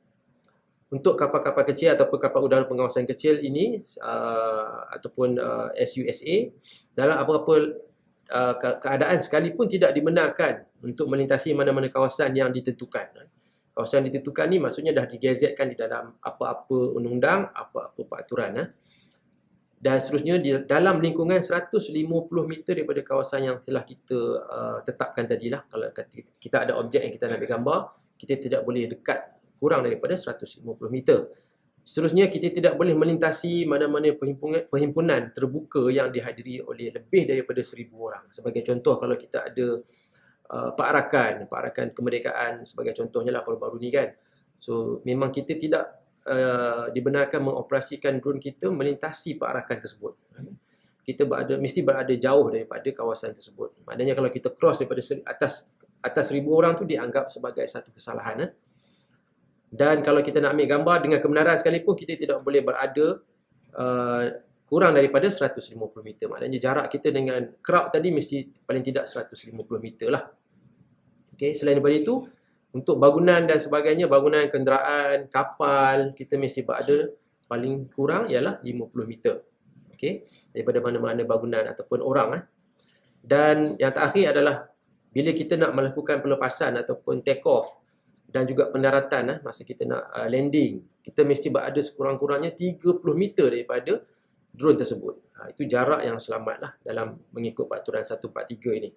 untuk kapal-kapal kecil ataupun kapal udara pengawasan kecil ini uh, ataupun uh, S U S A, dalam apa-apa uh, keadaan sekalipun tidak dibenarkan untuk melintasi mana-mana kawasan yang ditentukan. Kawasan ditentukan ni maksudnya dah digazetkan di dalam apa-apa undang-undang, apa-apa peraturan. Eh. Dan seterusnya di dalam lingkungan seratus lima puluh meter daripada kawasan yang telah kita uh, tetapkan tadilah. Kalau kita ada objek yang kita nak ambil gambar, kita tidak boleh dekat kurang daripada seratus lima puluh meter. Seterusnya, kita tidak boleh melintasi mana-mana perhimpunan, perhimpunan terbuka yang dihadiri oleh lebih daripada seribu orang. Sebagai contoh, kalau kita ada uh, Pak Arakan Kemerdekaan sebagai contohnya lah baru-baru ni kan. So, memang kita tidak uh, dibenarkan mengoperasikan drone kita melintasi Pak Arakan tersebut. Kita berada, mesti berada jauh daripada kawasan tersebut. Maknanya kalau kita cross daripada atas atas seribu orang tu dianggap sebagai satu kesalahan. Eh? Dan kalau kita nak ambil gambar dengan kebenaran sekalipun, kita tidak boleh berada uh, kurang daripada seratus lima puluh meter. Maknanya jarak kita dengan crowd tadi mesti paling tidak seratus lima puluh meter lah. Okay, selain daripada itu, untuk bangunan dan sebagainya, bangunan kenderaan, kapal, kita mesti berada paling kurang ialah lima puluh meter. Okay, daripada mana-mana bangunan ataupun orang. Eh. Dan yang terakhir adalah bila kita nak melakukan pelepasan ataupun take off dan juga pendaratan, eh, masa kita nak uh, landing, kita mesti berada sekurang-kurangnya tiga puluh meter daripada drone tersebut. Ha, itu jarak yang selamat lah dalam mengikut Peraturan seratus empat puluh tiga ini.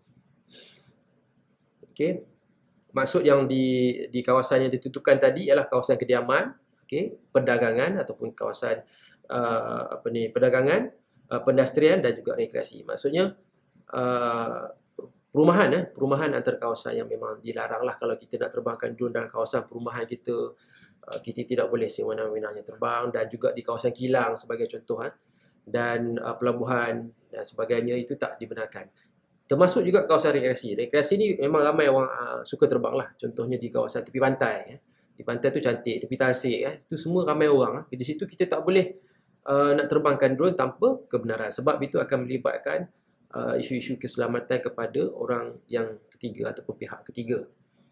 Okay. Maksud yang di, di kawasan yang ditentukan tadi ialah kawasan kediaman, okay, perdagangan ataupun kawasan uh, apa ni, perdagangan, uh, pendastrian dan juga rekreasi. Maksudnya uh, perumahan, eh, perumahan antara kawasan yang memang dilarang lah. Kalau kita nak terbangkan drone dalam kawasan perumahan kita, uh, kita tidak boleh sewenang-wenangnya terbang, dan juga di kawasan kilang sebagai contoh, eh, dan uh, pelabuhan dan sebagainya itu tak dibenarkan. Termasuk juga kawasan rekreasi. Rekreasi ni memang ramai orang uh, suka terbang lah. Contohnya di kawasan tepi pantai. Eh. Di pantai tu cantik, tepi tasik. Eh. Itu semua ramai orang. Eh. Di situ kita tak boleh uh, nak terbangkan drone tanpa kebenaran. Sebab itu akan melibatkan Uh, isu-isu keselamatan kepada orang yang ketiga ataupun pihak ketiga.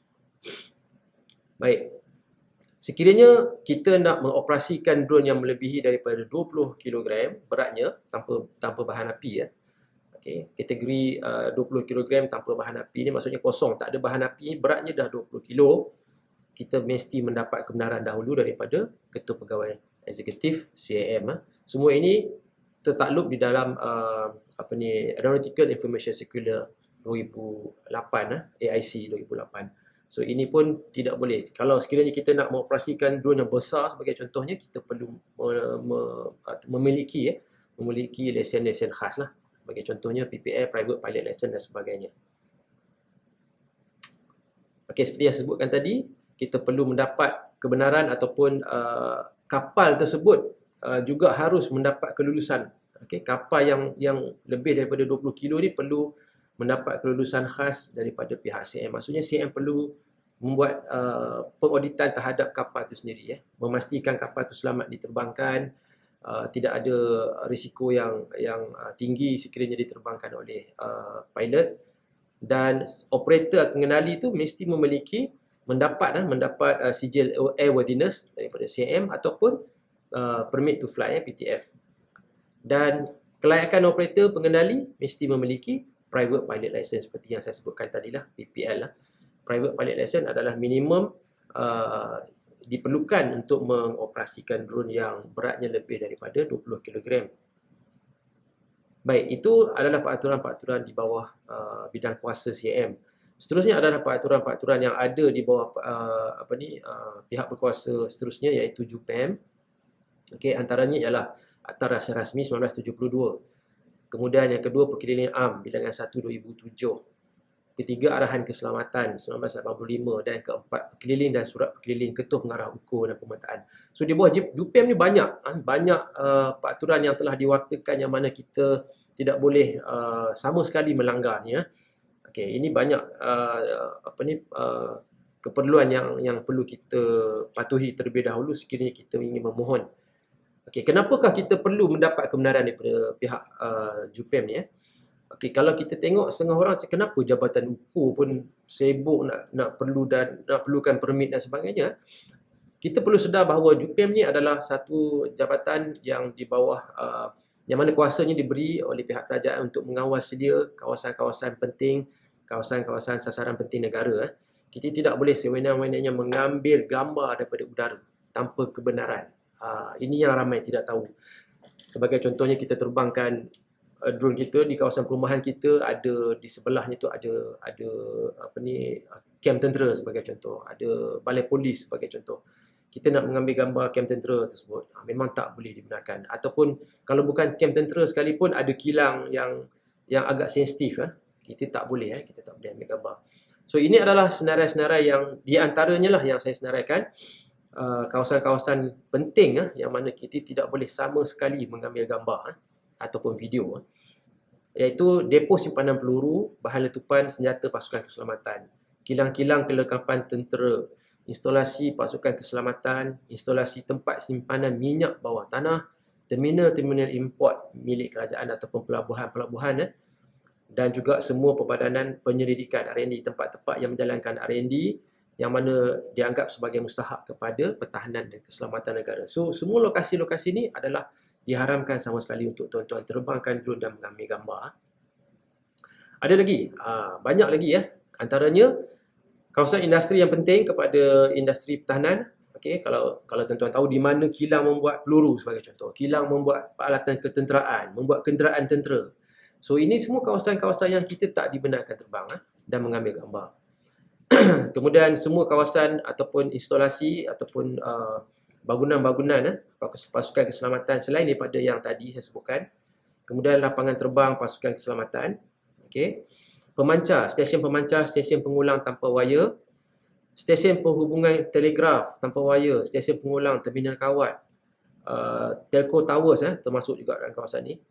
Baik. Sekiranya kita nak mengoperasikan drone yang melebihi daripada dua puluh kilogram beratnya tanpa tanpa bahan api, ya. Okey, kategori uh, dua puluh kilogram tanpa bahan api ni maksudnya kosong, tak ada bahan api, beratnya dah dua puluh kilo. Kita mesti mendapat kebenaran dahulu daripada Ketua Pegawai Eksekutif C A M. Eh. Semua ini tertakluk di dalam uh, apa ni, Aeronautical Information Circular dua ribu lapan, eh, A I C dua ribu lapan. So ini pun tidak boleh. Kalau sekiranya kita nak mengoperasikan drone yang besar sebagai contohnya, kita perlu me, me, memiliki eh, memiliki lesen-lesen khas lah. Sebagai contohnya P P L, Private Pilot License dan sebagainya. Okey, seperti yang saya sebutkan tadi, kita perlu mendapat kebenaran ataupun uh, kapal tersebut uh, juga harus mendapat kelulusan. Okay, kapal yang yang lebih daripada dua puluh kilo ni perlu mendapat kelulusan khas daripada pihak C M. Maksudnya C M perlu membuat uh, pengauditan terhadap kapal itu sendiri, ya. Memastikan kapal itu selamat diterbangkan, uh, tidak ada risiko yang yang uh, tinggi sekiranya diterbangkan oleh uh, pilot, dan operator pengendali itu mesti memiliki mendapat uh, mendapat uh, sijil airworthiness daripada C M ataupun uh, permit to fly, eh, P T F. Dan kelayakan operator pengendali mesti memiliki private pilot license seperti yang saya sebutkan tadi lah, P P L lah. Private pilot license adalah minimum uh, diperlukan untuk mengoperasikan drone yang beratnya lebih daripada dua puluh kilogram. Baik, itu adalah peraturan-peraturan di bawah uh, bidang kuasa C M. Seterusnya adalah peraturan-peraturan yang ada di bawah uh, apa ni uh, pihak berkuasa seterusnya, iaitu J U P E M. Okey, antaranya ialah Akta Rahsia Rasmi seribu sembilan ratus tujuh puluh dua. Kemudian yang kedua, Perkeliling Am Bilangan satu dua ribu tujuh. Ketiga, Arahan Keselamatan seribu sembilan ratus lapan puluh lima. Dan keempat, Perkeliling dan Surat Perkeliling Ketua Pengarah Ukur dan Pemetaan. So di bawah J U P E M ni banyak banyak uh, peraturan yang telah diwartakan yang mana kita tidak boleh uh, sama sekali melanggarnya. Okey, ini banyak uh, apa ni uh, keperluan yang yang perlu kita patuhi terlebih dahulu sekiranya kita ingin memohon. Okey, kenapakah kita perlu mendapat kebenaran daripada pihak uh, J U P E M ni? Eh? Okey, kalau kita tengok setengah orang, kenapa Jabatan Ukur pun sibuk nak nak perlu dan nak perlukan permit dan sebagainya. Kita perlu sedar bahawa J U P E M ni adalah satu jabatan yang di bawah uh, yang mana kuasanya diberi oleh pihak kerajaan untuk mengawal sedia kawasan-kawasan penting, kawasan-kawasan sasaran penting negara. Eh. Kita tidak boleh sewenang-wenangnya mengambil gambar daripada udara tanpa kebenaran. Uh, ini yang ramai tidak tahu. Sebagai contohnya, kita terbangkan uh, drone kita di kawasan perumahan kita, ada di sebelahnya tu ada ada apa ni kem tentera sebagai contoh, ada balai polis sebagai contoh. Kita nak mengambil gambar kem tentera tersebut, uh, memang tak boleh dibenarkan. Ataupun kalau bukan kem tentera sekalipun, ada kilang yang yang agak sensitif, eh, kita tak boleh eh, kita tak boleh ambil gambar. So ini adalah senarai-senarai yang di antaranya lah yang saya senaraikan. Uh, kawasan-kawasan penting uh, yang mana kita tidak boleh sama sekali mengambil gambar uh, ataupun video, uh, iaitu depo simpanan peluru, bahan letupan, senjata pasukan keselamatan, kilang-kilang kelengkapan tentera, instalasi pasukan keselamatan, instalasi tempat simpanan minyak bawah tanah, terminal-terminal import milik kerajaan ataupun pelabuhan-pelabuhan, uh, dan juga semua perbadanan penyelidikan R and D, tempat-tempat yang menjalankan R and D yang mana dianggap sebagai mustahak kepada pertahanan dan keselamatan negara. So, semua lokasi-lokasi ini adalah diharamkan sama sekali untuk tuan-tuan terbangkan drone dan mengambil gambar. Ada lagi, banyak lagi ya. Antaranya, kawasan industri yang penting kepada industri pertahanan. Okey, kalau kalau tuan-tuan tahu di mana kilang membuat peluru sebagai contoh, kilang membuat peralatan ketenteraan, membuat kenderaan tentera. So, ini semua kawasan-kawasan yang kita tak dibenarkan terbang dan mengambil gambar. Kemudian semua kawasan ataupun instalasi ataupun uh, bangunan-bangunan eh, pasukan keselamatan selain daripada yang tadi saya sebutkan. Kemudian lapangan terbang pasukan keselamatan. Okey. Pemancar, stesen pemancar, stesen pengulang tanpa wayar, stesen penghubungan telegraf tanpa wayar, stesen pengulang terminal kawat, uh, telco towers eh, termasuk juga dalam kawasan ni.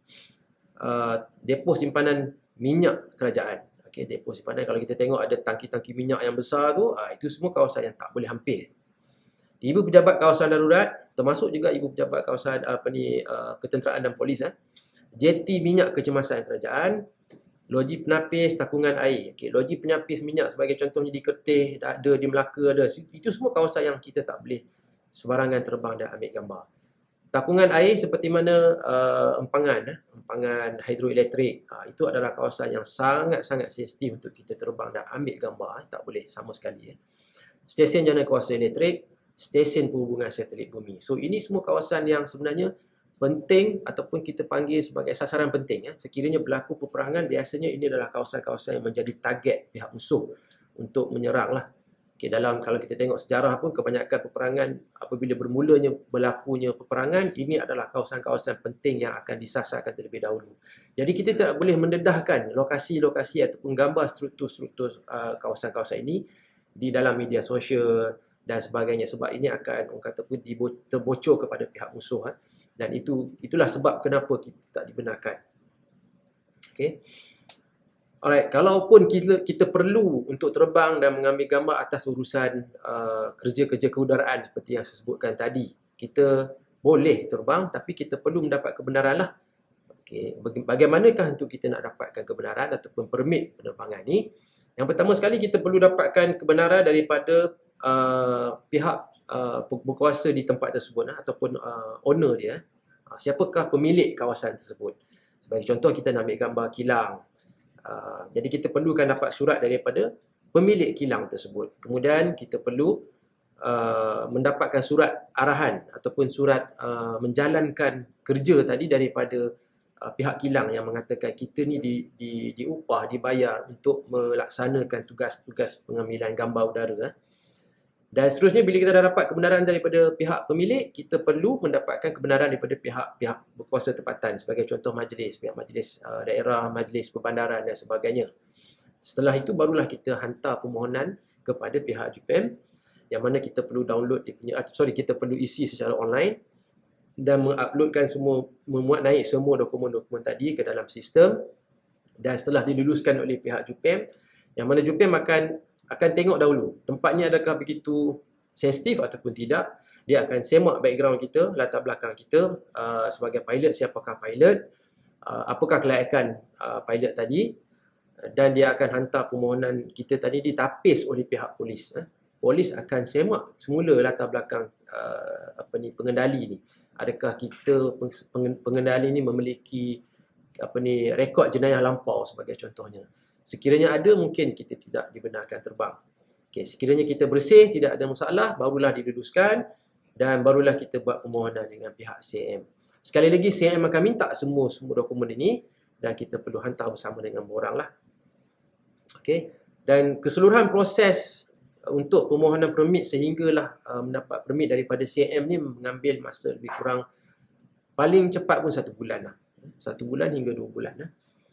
Uh, depo simpanan minyak kerajaan. Okay, depo simpanan, kalau kita tengok ada tangki-tangki minyak yang besar tu, ah, itu semua kawasan yang tak boleh hampir. Ibu pejabat kawasan darurat, termasuk juga ibu pejabat kawasan apa ni uh, ketenteraan dan polis, eh. Jeti minyak kecemasan kerajaan, loji penapis takungan air. Okay, loji penapis minyak sebagai contohnya di Kertih, ada di Melaka, ada. Itu semua kawasan yang kita tak boleh sebarangan terbang dan ambil gambar. Takungan air seperti mana uh, empangan, eh, empangan hidroelektrik, uh, itu adalah kawasan yang sangat-sangat sensitif untuk kita terbang dan ambil gambar, eh, tak boleh sama sekali. Eh. Stesen jana kuasa elektrik, stesen perhubungan satelit bumi. So ini semua kawasan yang sebenarnya penting ataupun kita panggil sebagai sasaran penting. Eh. Sekiranya berlaku peperangan, biasanya ini adalah kawasan-kawasan yang menjadi target pihak musuh untuk menyerang lah. Okay, dalam kalau kita tengok sejarah pun, kebanyakan peperangan apabila bermulanya berlakunya peperangan, ini adalah kawasan-kawasan penting yang akan disasarkan terlebih dahulu. Jadi kita tidak boleh mendedahkan lokasi-lokasi ataupun gambar struktur-struktur uh, kawasan-kawasan ini di dalam media sosial dan sebagainya, sebab ini akan orang kata pun terbocor kepada pihak musuh, eh. Dan itu itulah sebab kenapa kita tak dibenarkan. Okey. Alright, kalaupun kita kita perlu untuk terbang dan mengambil gambar atas urusan uh, kerja-kerja keudaraan seperti yang saya sebutkan tadi, kita boleh terbang, tapi kita perlu mendapat kebenaran lah. Okay. Bagaimanakah untuk kita nak dapatkan kebenaran ataupun permit penerbangan ni? Yang pertama sekali, kita perlu dapatkan kebenaran daripada uh, pihak uh, berkuasa di tempat tersebut, uh, ataupun uh, owner dia. Uh, siapakah pemilik kawasan tersebut? Sebagai contoh, kita nak ambil gambar kilang. Uh, jadi kita perlukan dapat surat daripada pemilik kilang tersebut. Kemudian kita perlu uh, mendapatkan surat arahan ataupun surat uh, menjalankan kerja tadi daripada uh, pihak kilang yang mengatakan kita ni di, di, diupah, dibayar untuk melaksanakan tugas-tugas pengambilan gambar udara. Uh. Dan seterusnya, bila kita dah dapat kebenaran daripada pihak pemilik, kita perlu mendapatkan kebenaran daripada pihak-pihak berkuasa tempatan, sebagai contoh majlis, pihak majlis uh, daerah, majlis perbandaran dan sebagainya. Setelah itu barulah kita hantar permohonan kepada pihak JUPEM, yang mana kita perlu download dia punya, sorry kita perlu isi secara online dan menguploadkan semua, memuat naik semua dokumen-dokumen tadi ke dalam sistem. Dan setelah diluluskan oleh pihak JUPEM, yang mana JUPEM akan akan tengok dahulu tempat ni adakah begitu sensitif ataupun tidak. Dia akan semak background kita, latar belakang kita uh, sebagai pilot, siapakah pilot, uh, apakah kelayakan uh, pilot tadi, dan dia akan hantar permohonan kita tadi ditapis oleh pihak polis. Eh. Polis akan semak semula latar belakang uh, apa ni pengendali ni. Adakah kita pengendali ni memiliki apa ni rekod jenayah lampau sebagai contohnya. Sekiranya ada, mungkin kita tidak dibenarkan terbang. Okay, sekiranya kita bersih, tidak ada masalah, barulah diluluskan dan barulah kita buat permohonan dengan pihak C M. Sekali lagi, C M akan minta semua semua dokumen ini dan kita perlu hantar bersama dengan borang lah. Okay. Dan keseluruhan proses untuk permohonan permit sehinggalah uh, mendapat permit daripada C M ni mengambil masa lebih kurang paling cepat pun satu bulan lah. Satu bulan hingga dua bulan lah.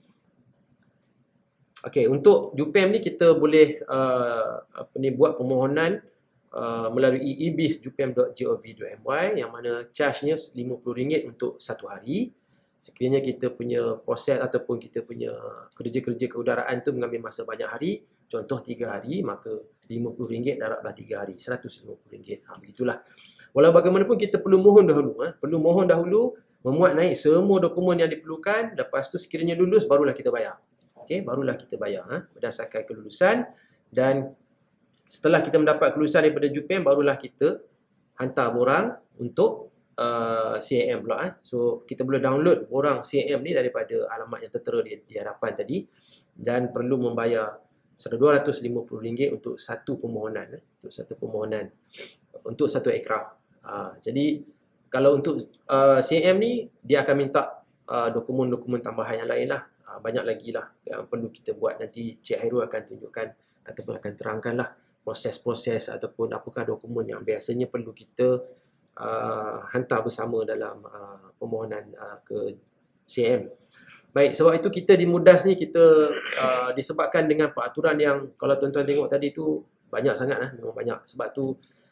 Okey, untuk JUPEM ni kita boleh uh, apa ni buat permohonan uh, melalui e b i s jupem dot gov dot my, yang mana charge-nya lima puluh ringgit untuk satu hari. Sekiranya kita punya proses ataupun kita punya kerja-kerja keudaraan tu mengambil masa banyak hari, contoh tiga hari, maka lima puluh ringgit darablah tiga hari, seratus lima puluh ringgit. Ha, begitulah. Walau bagaimanapun kita perlu mohon dahulu, eh. perlu mohon dahulu, memuat naik semua dokumen yang diperlukan, lepas tu sekiranya lulus barulah kita bayar. Okey, barulah kita bayar ha, berdasarkan kelulusan. Dan setelah kita mendapat kelulusan daripada JUPEM, barulah kita hantar borang untuk uh, C M pula. Ha. So, kita boleh download borang C M ni daripada alamat yang tertera di, di hadapan tadi, dan perlu membayar dua ratus lima puluh ringgit untuk satu permohonan. Eh, untuk satu permohonan, untuk satu aircraft. Uh, jadi, kalau untuk uh, C M ni, dia akan minta uh, dokumen-dokumen tambahan yang lain lah. Uh, banyak lagi lah yang perlu kita buat. Nanti Cik Hairul akan tunjukkan ataupun akan terangkan lah proses-proses ataupun apakah dokumen yang biasanya perlu kita uh, hantar bersama dalam uh, permohonan uh, ke C M. Baik, sebab itu kita di MUDAS ni kita uh, disebabkan dengan peraturan yang kalau tuan-tuan tengok tadi tu banyak sangat lah, memang banyak. Sebab tu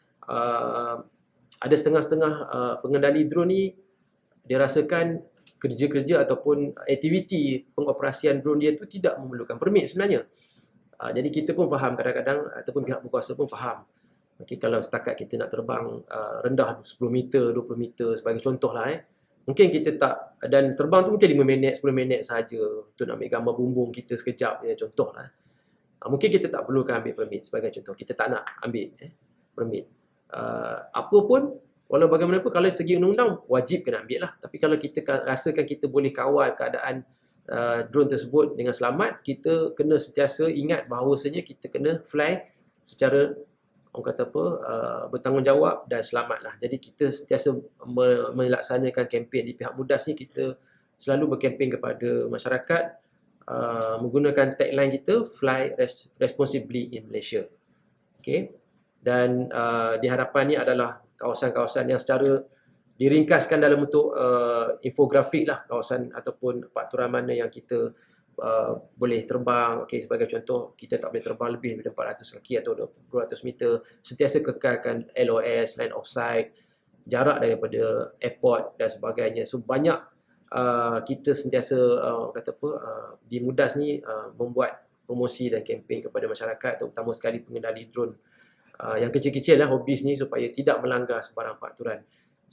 uh, ada setengah-setengah uh, pengendali drone ni dia rasakan kerja-kerja ataupun aktiviti pengoperasian drone dia tu tidak memerlukan permit sebenarnya. Uh, jadi kita pun faham kadang-kadang ataupun pihak berkuasa pun faham. Okay, kalau setakat kita nak terbang uh, rendah sepuluh meter, dua puluh meter sebagai contoh lah eh. Mungkin kita tak, dan terbang tu mungkin lima minit, sepuluh minit sahaja untuk nak ambil gambar bumbung kita sekejap ya, contoh lah. Uh, mungkin kita tak perlukan ambil permit sebagai contoh. Kita tak nak ambil eh, permit. Uh, apa pun, walau bagaimanapun kalau segi undang-undang wajib kena ambil lah. Tapi kalau kita rasakan kita boleh kawal keadaan uh, drone tersebut dengan selamat, kita kena sentiasa ingat bahawasanya kita kena fly secara orang kata apa, uh, bertanggungjawab dan selamat lah. Jadi kita sentiasa me melaksanakan kempen di pihak MUDAS ni, kita selalu berkempen kepada masyarakat uh, menggunakan tagline kita, Fly res Responsibly in Malaysia. Okay. Dan uh, di hadapan ni adalah kawasan-kawasan yang secara diringkaskan dalam bentuk uh, infografik lah, kawasan ataupun peraturan mana yang kita uh, boleh terbang. Okay, sebagai contoh, kita tak boleh terbang lebih daripada empat ratus kaki atau dua ratus meter. Sentiasa kekalkan L O S, line of sight, jarak daripada airport dan sebagainya. So banyak uh, kita sentiasa uh, kata apa, uh, di MUDAS ni uh, membuat promosi dan kempen kepada masyarakat, terutama sekali pengendali drone Uh, yang kecil-kecil lah, hobis ni, supaya tidak melanggar sebarang peraturan.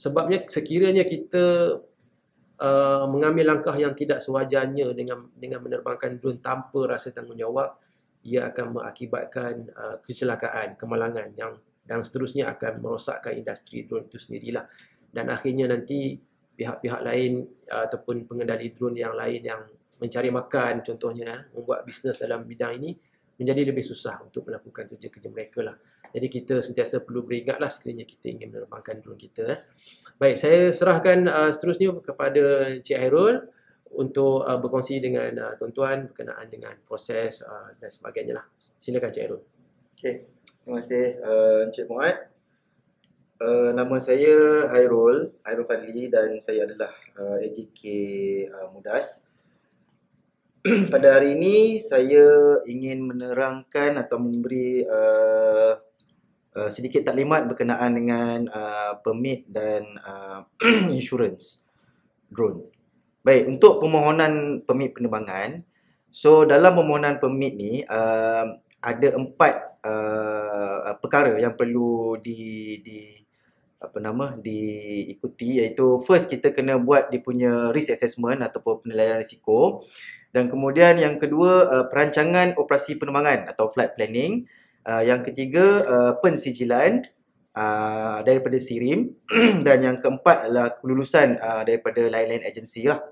Sebabnya sekiranya kita uh, mengambil langkah yang tidak sewajarnya dengan dengan menerbangkan drone tanpa rasa tanggungjawab, ia akan mengakibatkan uh, kecelakaan, kemalangan yang dan seterusnya akan merosakkan industri drone itu sendirilah. Dan akhirnya nanti pihak-pihak lain uh, ataupun pengendali drone yang lain yang mencari makan contohnya, membuat bisnes dalam bidang ini menjadi lebih susah untuk melakukan kerja-kerja mereka lah. Jadi kita sentiasa perlu beringatlah sekiranya kita ingin menerbangkan drone kita. Baik, saya serahkan uh, seterusnya kepada Encik Hairul untuk uh, berkongsi dengan uh, tuan-tuan berkenaan dengan proses uh, dan sebagainya lah. Silakan Encik Hairul. Okey, terima kasih uh, Encik Muad. Uh, nama saya Hairul, Hairul Fadli dan saya adalah uh, A J K uh, Mudas. Pada hari ini saya ingin menerangkan atau memberi uh, Uh, sedikit taklimat berkenaan dengan uh, permit dan uh, insurans drone. Baik, untuk permohonan permit penerbangan, so dalam permohonan permit ni uh, ada empat uh, perkara yang perlu di, di apa nama diikuti, iaitu first kita kena buat dia punya risk assessment ataupun penilaian risiko, dan kemudian yang kedua uh, perancangan operasi penerbangan atau flight planning. Uh, yang ketiga, uh, pensijilan uh, daripada S I R I M dan yang keempat adalah kelulusan uh, daripada lain-lain agensi lah.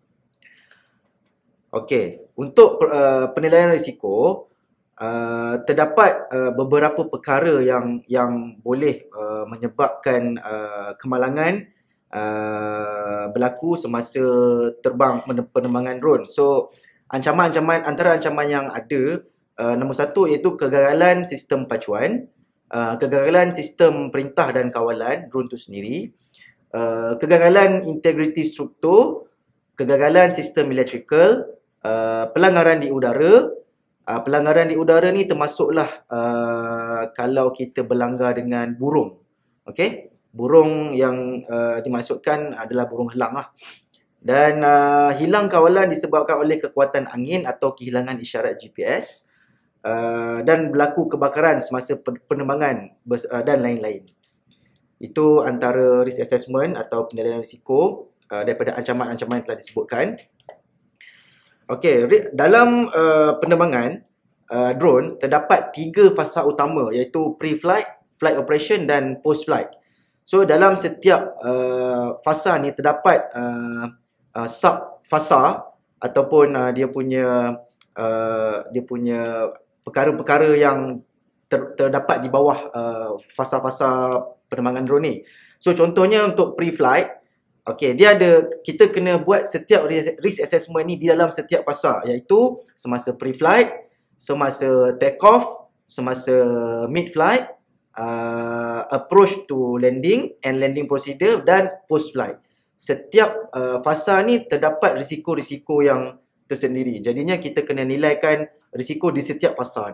Okey, untuk uh, penilaian risiko, uh, terdapat uh, beberapa perkara yang yang boleh uh, menyebabkan uh, kemalangan uh, berlaku semasa terbang penerbangan drone. So, ancaman-ancaman antara ancaman yang ada, Uh, nombor satu iaitu kegagalan sistem pacuan, uh, kegagalan sistem perintah dan kawalan drone itu sendiri, uh, kegagalan integriti struktur, kegagalan sistem electrical, uh, pelanggaran di udara. Uh, pelanggaran di udara ni termasuklah uh, kalau kita berlanggar dengan burung. Okey, burung yang uh, dimaksudkan adalah burung helang lah. Dan uh, hilang kawalan disebabkan oleh kekuatan angin atau kehilangan isyarat G P S. Uh, dan berlaku kebakaran semasa penerbangan uh, dan lain-lain. Itu antara risk assessment atau penilaian risiko uh, daripada ancaman-ancaman yang telah disebutkan. Okey, dalam uh, penerbangan uh, drone terdapat tiga fasa utama, iaitu pre-flight, flight operation dan post-flight. So dalam setiap uh, fasa ni terdapat uh, uh, sub fasa ataupun uh, dia punya uh, dia punya perkara-perkara yang ter, terdapat di bawah uh, fasa-fasa penerbangan drone ni. So contohnya untuk pre-flight, okey, dia ada, kita kena buat setiap risk assessment ni di dalam setiap fasa, iaitu semasa pre-flight, semasa take off, semasa mid-flight, uh, approach to landing and landing procedure, dan post-flight. Setiap uh, fasa ni terdapat risiko-risiko yang tersendiri. Jadinya kita kena nilaikan risiko di setiap fasa ni.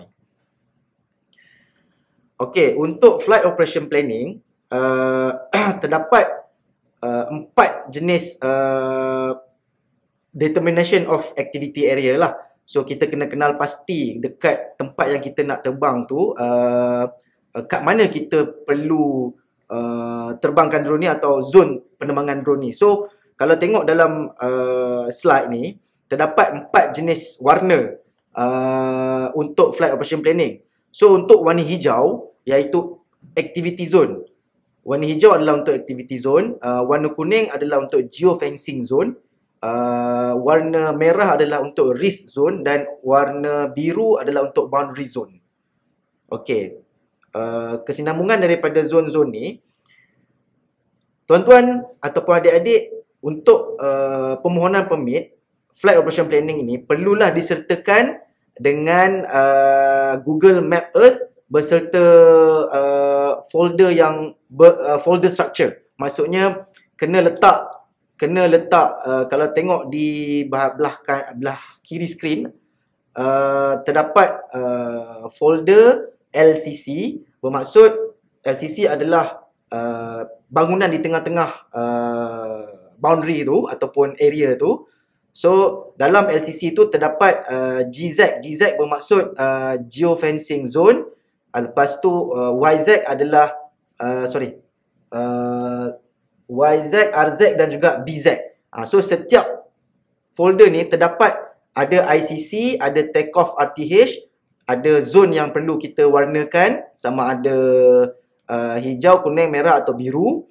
Okey, untuk flight operation planning, uh, terdapat uh, empat jenis uh, determination of activity area lah. So kita kena kenal pasti dekat tempat yang kita nak terbang tu, uh, kat mana kita perlu uh, terbangkan drone ni atau zon penerbangan drone ni. So kalau tengok dalam uh, slide ni, terdapat empat jenis warna Uh, untuk flight operation planning. So untuk warna hijau iaitu activity zone. Warna hijau adalah untuk activity zone, uh, warna kuning adalah untuk geofencing zone, uh, warna merah adalah untuk risk zone dan warna biru adalah untuk boundary zone. Okey. Uh, kesinambungan daripada zon-zon ni, tuan-tuan ataupun adik-adik, untuk uh, permohonan permit flight operation planning ini perlulah disertakan dengan uh, Google Map Earth beserta uh, folder yang ber, uh, folder structure. Maksudnya kena letak kena letak uh, kalau tengok di belah belah kiri skrin, uh, terdapat uh, folder L C C. Bermaksud L C C adalah uh, bangunan di tengah-tengah uh, boundary tu ataupun area tu. So dalam L C C tu terdapat uh, G Z. G Z bermaksud uh, geofencing zone. Uh, lepas tu uh, Y Z adalah uh, sorry uh, Y Z, R Z dan juga B Z. Ha, so setiap folder ni terdapat ada I C C, ada takeoff R T H, ada zone yang perlu kita warnakan sama ada uh, hijau, kuning, merah atau biru.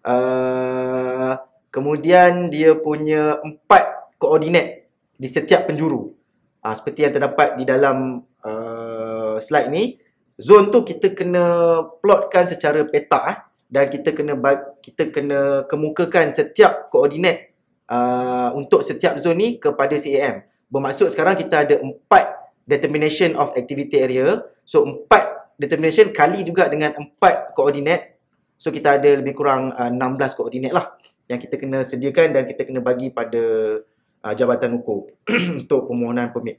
Uh, kemudian dia punya empat koordinat di setiap penjuru. Uh, seperti yang terdapat di dalam uh, slide ni. Zone tu kita kena plotkan secara peta eh, dan kita kena kita kena kemukakan setiap koordinat uh, untuk setiap zone ni kepada C A M. Bermaksud sekarang kita ada empat determination of activity area. So empat determination kali juga dengan empat koordinat. So kita ada lebih kurang uh, enam belas koordinat lah yang kita kena sediakan dan kita kena bagi pada uh, Jabatan Ukur untuk permohonan permit.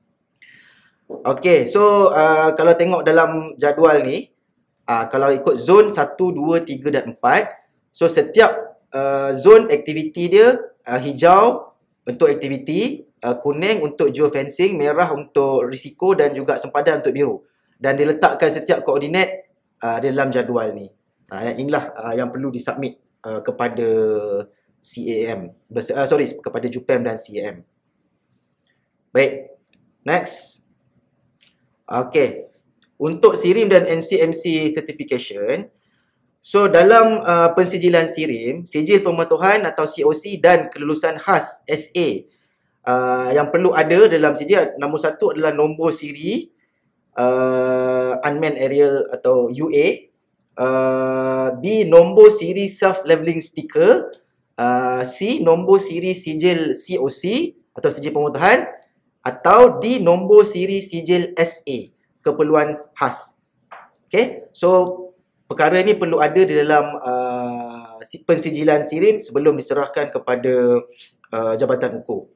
Okay, so uh, kalau tengok dalam jadual ni, uh, kalau ikut zone satu, dua, tiga dan empat, so setiap uh, zone aktiviti dia uh, hijau untuk aktiviti, uh, kuning untuk geofencing, merah untuk risiko dan juga sempadan untuk biru. Dan diletakkan setiap koordinat uh, dalam jadual ni. Uh, inilah uh, yang perlu disubmit uh, kepada C A M. Uh, sorry, kepada JUPEM dan C A M. Baik, next. Okay, untuk SIRIM dan M C M C certification, so dalam uh, pensijilan SIRIM, sijil pematuhan atau C O C dan kelulusan khas S A uh, yang perlu ada dalam sijil, nombor satu adalah nombor siri uh, Unmanned Aerial atau U A, uh, B nombor siri self-leveling sticker, uh, C nombor siri sijil C O C atau sijil pematuhan, atau di nombor siri sijil S A, keperluan khas. Okay, so perkara ni perlu ada di dalam uh, pensijilan SIRIM sebelum diserahkan kepada uh, Jabatan Ukur.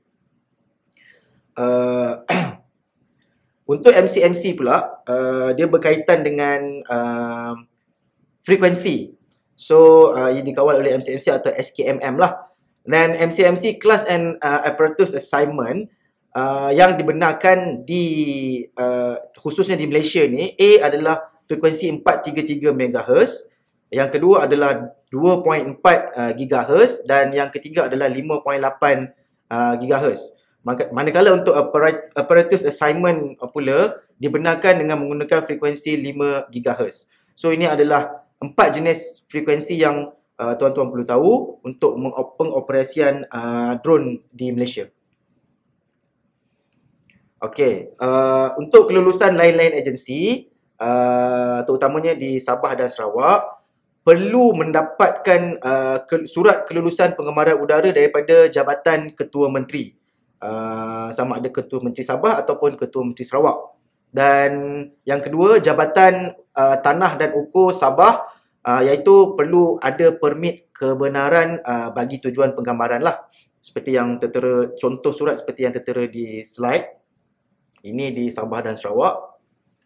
Uh, untuk M C M C pula, uh, dia berkaitan dengan uh, frekuensi. So, uh, ini dikawal oleh M C M C atau S K M M lah. Dan M C M C Class and uh, Apparatus Assignment Uh, yang dibenarkan di uh, khususnya di Malaysia ni, A adalah frekuensi empat tiga tiga megahertz, yang kedua adalah dua perpuluhan empat uh, gigahertz dan yang ketiga adalah lima perpuluhan lapan uh, gigahertz. Manakala untuk apparat, apparatus assignment pula dibenarkan dengan menggunakan frekuensi lima gigahertz. So ini adalah empat jenis frekuensi yang uh, tuan-tuan perlu tahu untuk pengoperasian uh, drone di Malaysia. Okey, uh, untuk kelulusan lain-lain agensi, uh, terutamanya di Sabah dan Sarawak, perlu mendapatkan uh, ke, surat kelulusan pengemaran udara daripada Jabatan Ketua Menteri. Uh, sama ada Ketua Menteri Sabah ataupun Ketua Menteri Sarawak. Dan yang kedua, Jabatan uh, Tanah dan Ukur Sabah, uh, iaitu perlu ada permit kebenaran uh, bagi tujuan penggambaran lah. Seperti yang tertera, contoh surat seperti yang tertera di slide. Ini di Sabah dan Sarawak.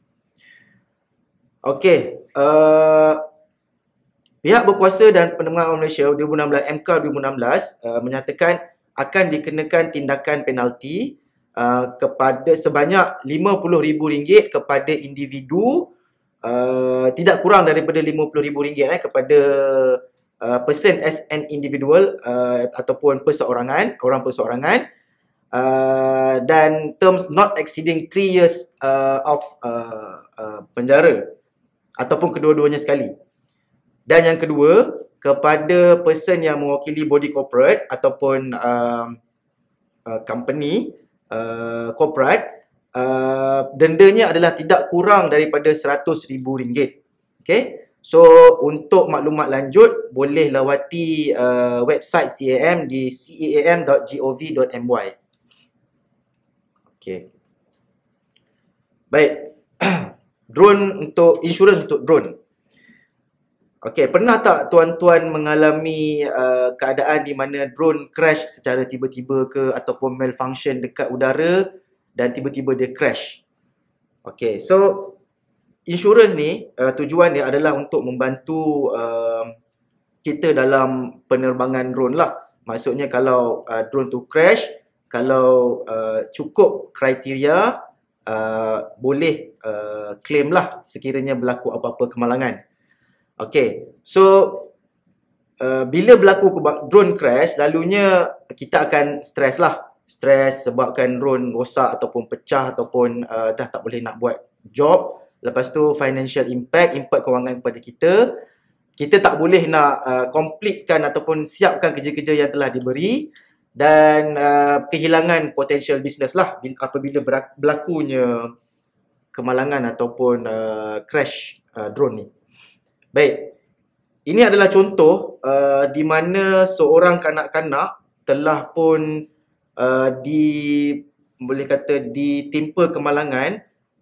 Okey, uh, pihak berkuasa dan pendengar Malaysia dua ribu enam belas, M K dua ribu enam belas uh, menyatakan akan dikenakan tindakan penalti uh, kepada sebanyak lima puluh ribu ringgit kepada individu, uh, tidak kurang daripada lima puluh ribu ringgit eh, kepada uh, person as an individual uh, ataupun perseorangan, orang perseorangan. Uh, dan terms not exceeding three years uh, of uh, uh, penjara ataupun kedua-duanya sekali. Dan yang kedua, kepada person yang mewakili body corporate ataupun uh, uh, company uh, corporate, uh, dendanya adalah tidak kurang daripada seratus ribu ringgit. Okay? So, untuk maklumat lanjut, boleh lawati uh, website C A M di c a m dot gov dot m y. Okay. Baik. Drone untuk, insurans untuk drone. Okay, pernah tak tuan-tuan mengalami uh, keadaan di mana drone crash secara tiba-tiba ke ataupun malfunction dekat udara dan tiba-tiba dia crash? Okay, so insurans ni uh, tujuan dia adalah untuk membantu uh, kita dalam penerbangan drone lah. Maksudnya kalau uh, drone tu crash, kalau uh, cukup kriteria, uh, boleh uh, claim lah sekiranya berlaku apa-apa kemalangan. Okay, so uh, bila berlaku drone crash, selalunya kita akan stres lah. Stres sebabkan drone rosak ataupun pecah ataupun uh, dah tak boleh nak buat job. Lepas tu financial impact, impact kewangan kepada kita. Kita tak boleh nak uh, completekan ataupun siapkan kerja-kerja yang telah diberi. Dan uh, kehilangan potential business lah apabila berlakunya kemalangan ataupun uh, crash uh, drone ni. Baik, ini adalah contoh uh, di mana seorang kanak-kanak telah pun uh, di boleh kata ditimpa kemalangan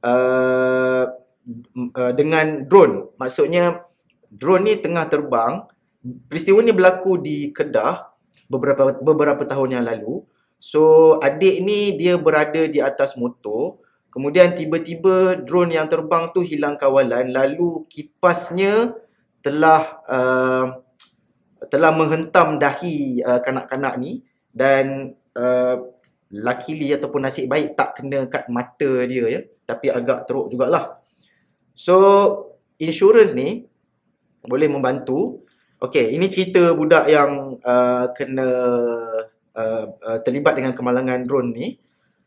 uh, uh, dengan drone. Maksudnya drone ni tengah terbang. Peristiwa ni berlaku di Kedah beberapa beberapa tahun yang lalu. So adik ni dia berada di atas motor, kemudian tiba-tiba drone yang terbang tu hilang kawalan, lalu kipasnya telah uh, telah menghentam dahi uh, kanak-kanak ni dan uh, luckily ataupun nasib baik tak kena kat mata dia ya, tapi agak teruk jugalah. So insurans ni boleh membantu. Okey, ini cerita budak yang uh, kena uh, uh, terlibat dengan kemalangan drone ni.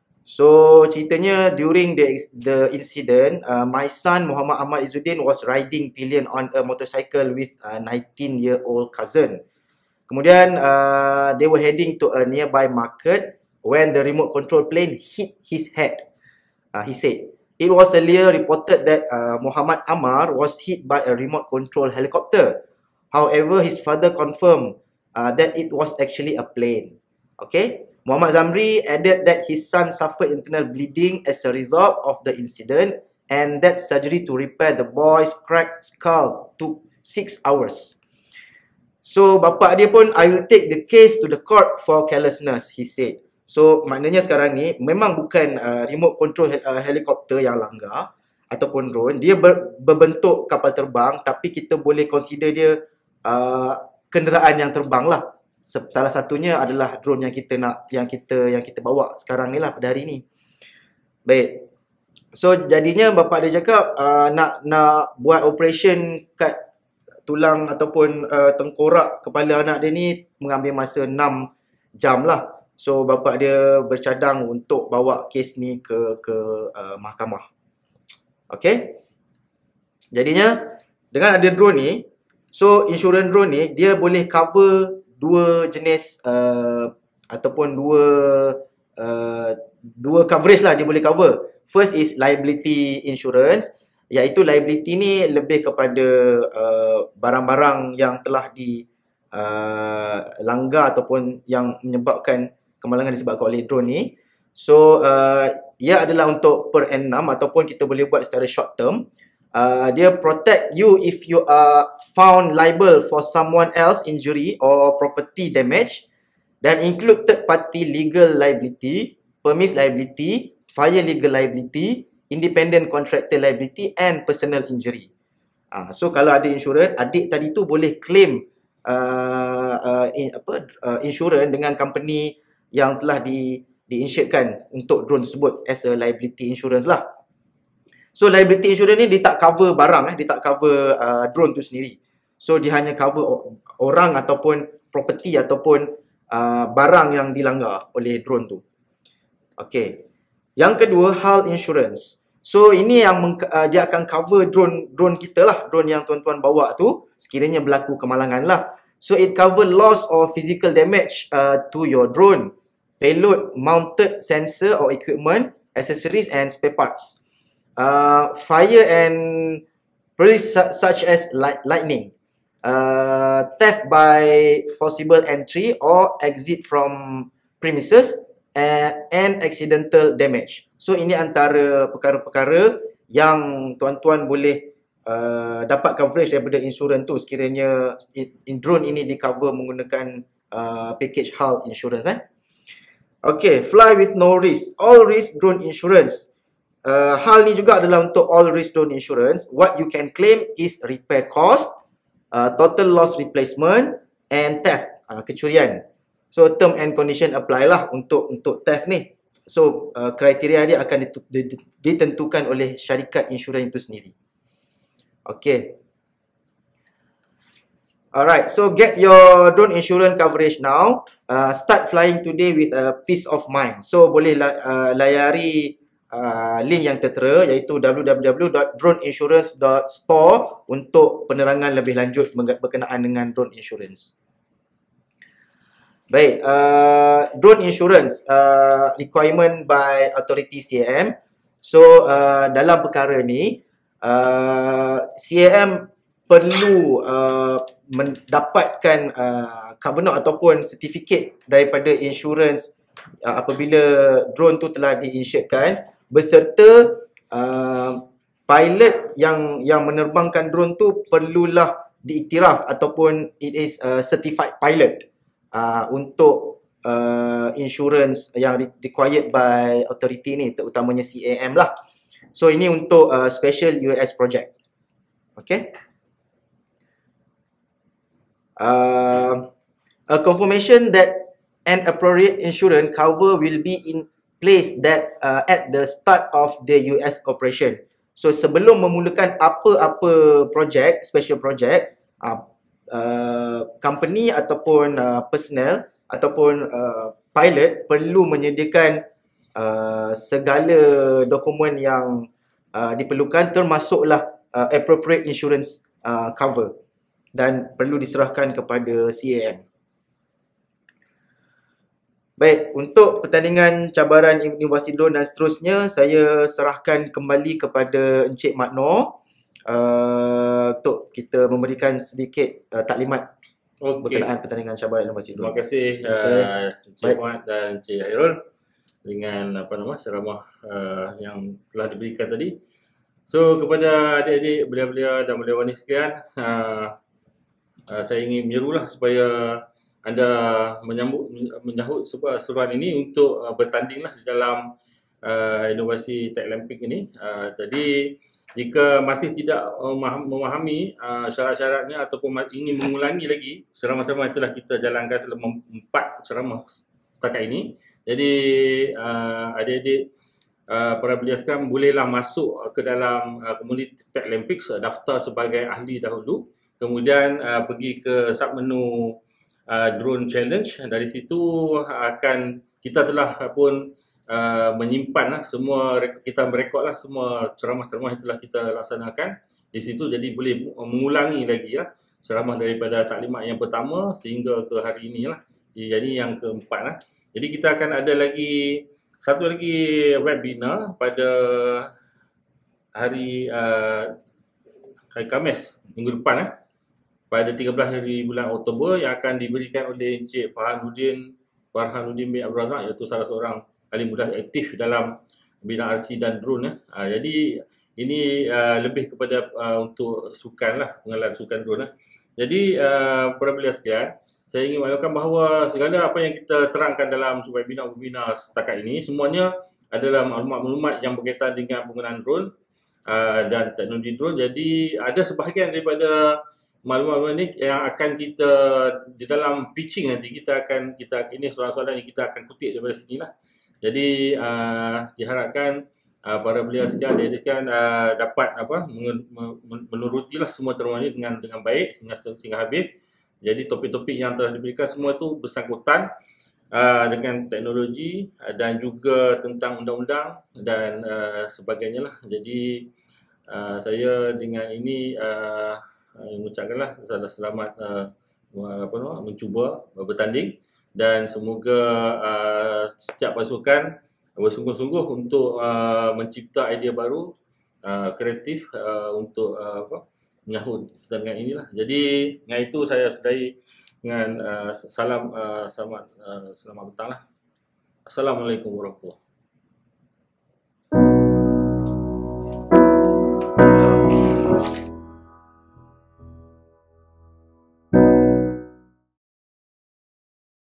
So ceritanya during the the incident, uh, my son Muhammad Ahmad Izzuddin was riding pillion on a motorcycle with a nineteen year old cousin. Kemudian uh, they were heading to a nearby market when the remote control plane hit his head. Uh, he said it was earlier reported that uh, Muhammad Amar was hit by a remote control helicopter. However, his father confirmed uh, that it was actually a plane. Okay. Muhammad Zamri added that his son suffered internal bleeding as a result of the incident and that surgery to repair the boy's cracked skull took six hours. So, bapa dia pun, I will take the case to the court for carelessness, he said. So, maknanya sekarang ni memang bukan uh, remote control hel uh, helikopter yang langgar ataupun drone. Dia ber berbentuk kapal terbang, tapi kita boleh consider dia Uh, kenderaan yang terbang lah. Salah satunya adalah drone yang kita nak yang kita yang kita bawa sekarang ni lah pada hari ni. Baik. So jadinya bapa dia cakap uh, nak nak buat operation kat tulang ataupun uh, tengkorak kepala anak dia ni mengambil masa enam jam lah. So bapa dia bercadang untuk bawa kes ni ke ke uh, mahkamah. Okey. Jadinya dengan ada drone ni, so insurans drone ni dia boleh cover dua jenis uh, ataupun dua uh, dua coverage lah dia boleh cover. First is liability insurance, iaitu liability ni lebih kepada barang-barang uh, yang telah di uh, langgar ataupun yang menyebabkan kemalangan disebabkan oleh drone ni. So uh, ia adalah untuk per annum ataupun kita boleh buat secara short term. Uh, dia protect you if you are found liable for someone else injury or property damage, dan include third party legal liability, premise liability, fire legal liability, independent contractor liability and personal injury. Uh, so kalau ada insurans, adik tadi tu boleh claim uh, uh, in, apa uh, insurans dengan company yang telah di diinsuredkan untuk drone tersebut as a liability insurance lah. So liability insurance ni dia tak cover barang eh, dia tak cover uh, drone tu sendiri. So dia hanya cover orang ataupun property ataupun uh, barang yang dilanggar oleh drone tu. Okey. Yang kedua, hull insurance. So ini yang uh, dia akan cover drone drone kita lah, drone yang tuan-tuan bawa tu sekiranya berlaku kemalangan lah. So it cover loss or physical damage uh, to your drone, payload, mounted sensor or equipment, accessories and spare parts. Uh, fire and perils such as light, lightning, uh, theft by forcible entry or exit from premises, uh, and accidental damage. So ini antara perkara-perkara yang tuan-tuan boleh uh, dapat coverage daripada insurans tu sekiranya in drone ini di cover menggunakan uh, package hull insurance eh. Okay, fly with no risk, all risk drone insurance. Uh, hal ni juga adalah untuk all risk drone insurance. What you can claim is repair cost, uh, total loss replacement and theft, uh, kecurian. So term and condition apply lah untuk untuk theft ni. So uh, kriteria dia akan ditentukan oleh syarikat insurans itu sendiri. Okay. Alright, so get your drone insurance coverage now. Uh, start flying today with a peace of mind. So boleh la, uh, layari uh, link yang tertera iaitu w w w dot drone insurance dot store untuk penerangan lebih lanjut berkenaan dengan drone insurance. Baik, uh, drone insurance uh, requirement by authority C A M. So uh, dalam perkara ni uh, C A M perlu uh, mendapatkan uh, covenant ataupun sertifikat daripada insurans uh, apabila drone tu telah diinsuredkan, beserta uh, pilot yang yang menerbangkan drone tu perlulah diiktiraf ataupun it is a certified pilot uh, untuk uh, insurance yang required by authority ni, terutamanya C A M lah. So ini untuk uh, special U S project. Okay. Uh, a confirmation that an appropriate insurance cover will be in place that uh, at the start of the U S operation. So sebelum memulakan apa-apa projek, special project, uh, uh, company ataupun uh, personnel ataupun uh, pilot perlu menyediakan uh, segala dokumen yang uh, diperlukan, termasuklah uh, appropriate insurance uh, cover, dan perlu diserahkan kepada C A M. Baik, untuk pertandingan cabaran inovasi drone dan seterusnya, saya serahkan kembali kepada Encik Mat Noor uh, untuk kita memberikan sedikit uh, taklimat okay. berkenaan pertandingan cabaran inovasi drone. Terima kasih uh, Encik Mat dan Encik Hairul dengan apa nama ceramah uh, yang telah diberikan tadi. So kepada adik-adik, belia-belia dan beliau-beliau sekalian, uh, Uh, saya ingin menyerulah supaya anda menyambut menyahut sebuah seruan ini untuk uh, bertandinglah di dalam uh, inovasi Tech Olympic ini. Uh, jadi jika masih tidak uh, memahami uh, syarat-syaratnya ataupun ingin mengulangi lagi ceramah-ceramah yang telah kita jalankan selama empat ceramah setakat ini. Jadi uh, adik-adik uh, para belia sekalian bolehlah masuk ke dalam uh, komuniti Tech Olympics, uh, daftar sebagai ahli dahulu. Kemudian uh, pergi ke submenu uh, drone challenge. Dari situ akan kita telah pun uh, menyimpan lah semua, kita merekod lah semua ceramah-ceramah yang telah kita laksanakan di situ. Jadi boleh mengulangi lagi lah ceramah daripada taklimat yang pertama sehingga ke hari ini lah. Jadi yang keempat lah. Jadi kita akan ada lagi satu lagi webinar pada hari uh, hari Khamis minggu depan lah, pada tiga belas hari bulan Oktober, yang akan diberikan oleh Encik Farhanuddin Farhanuddin bin Abdul Razak, iaitu salah seorang ahli muda aktif dalam bidang R C dan drone. Eh. Uh, jadi ini uh, lebih kepada uh, untuk sukan lah, pengenalan sukan drone. Eh. Jadi uh, para belia sekalian, saya ingin maklumkan bahawa segala apa yang kita terangkan dalam webinar-webinar setakat ini semuanya adalah maklumat-maklumat yang berkaitan dengan penggunaan drone uh, dan teknologi drone. Jadi ada sebahagian daripada maklumat ini yang akan kita di dalam pitching nanti kita akan kita ini soalan-soalan yang kita akan kutip daripada sini lah. Jadi uh, diharapkan uh, para belia sekalian diadakan uh, dapat apa menurutilah semua ceramah ini dengan dengan baik sehingga sehingga habis. Jadi topik-topik yang telah diberikan semua itu bersangkutan uh, dengan teknologi uh, dan juga tentang undang-undang dan uh, sebagainya lah. Jadi uh, saya dengan ini uh, Uh, mengucapkanlah selamat uh, apa nama mencuba uh, bertanding, dan semoga uh, setiap pasukan bersungguh-sungguh untuk uh, mencipta idea baru, uh, kreatif uh, untuk uh, apa menyahut pertandingan inilah. Jadi dengan itu saya sudahi dengan uh, salam uh, selamat uh, selamat petang lah. Assalamualaikum warahmatullahi wabarakatuh.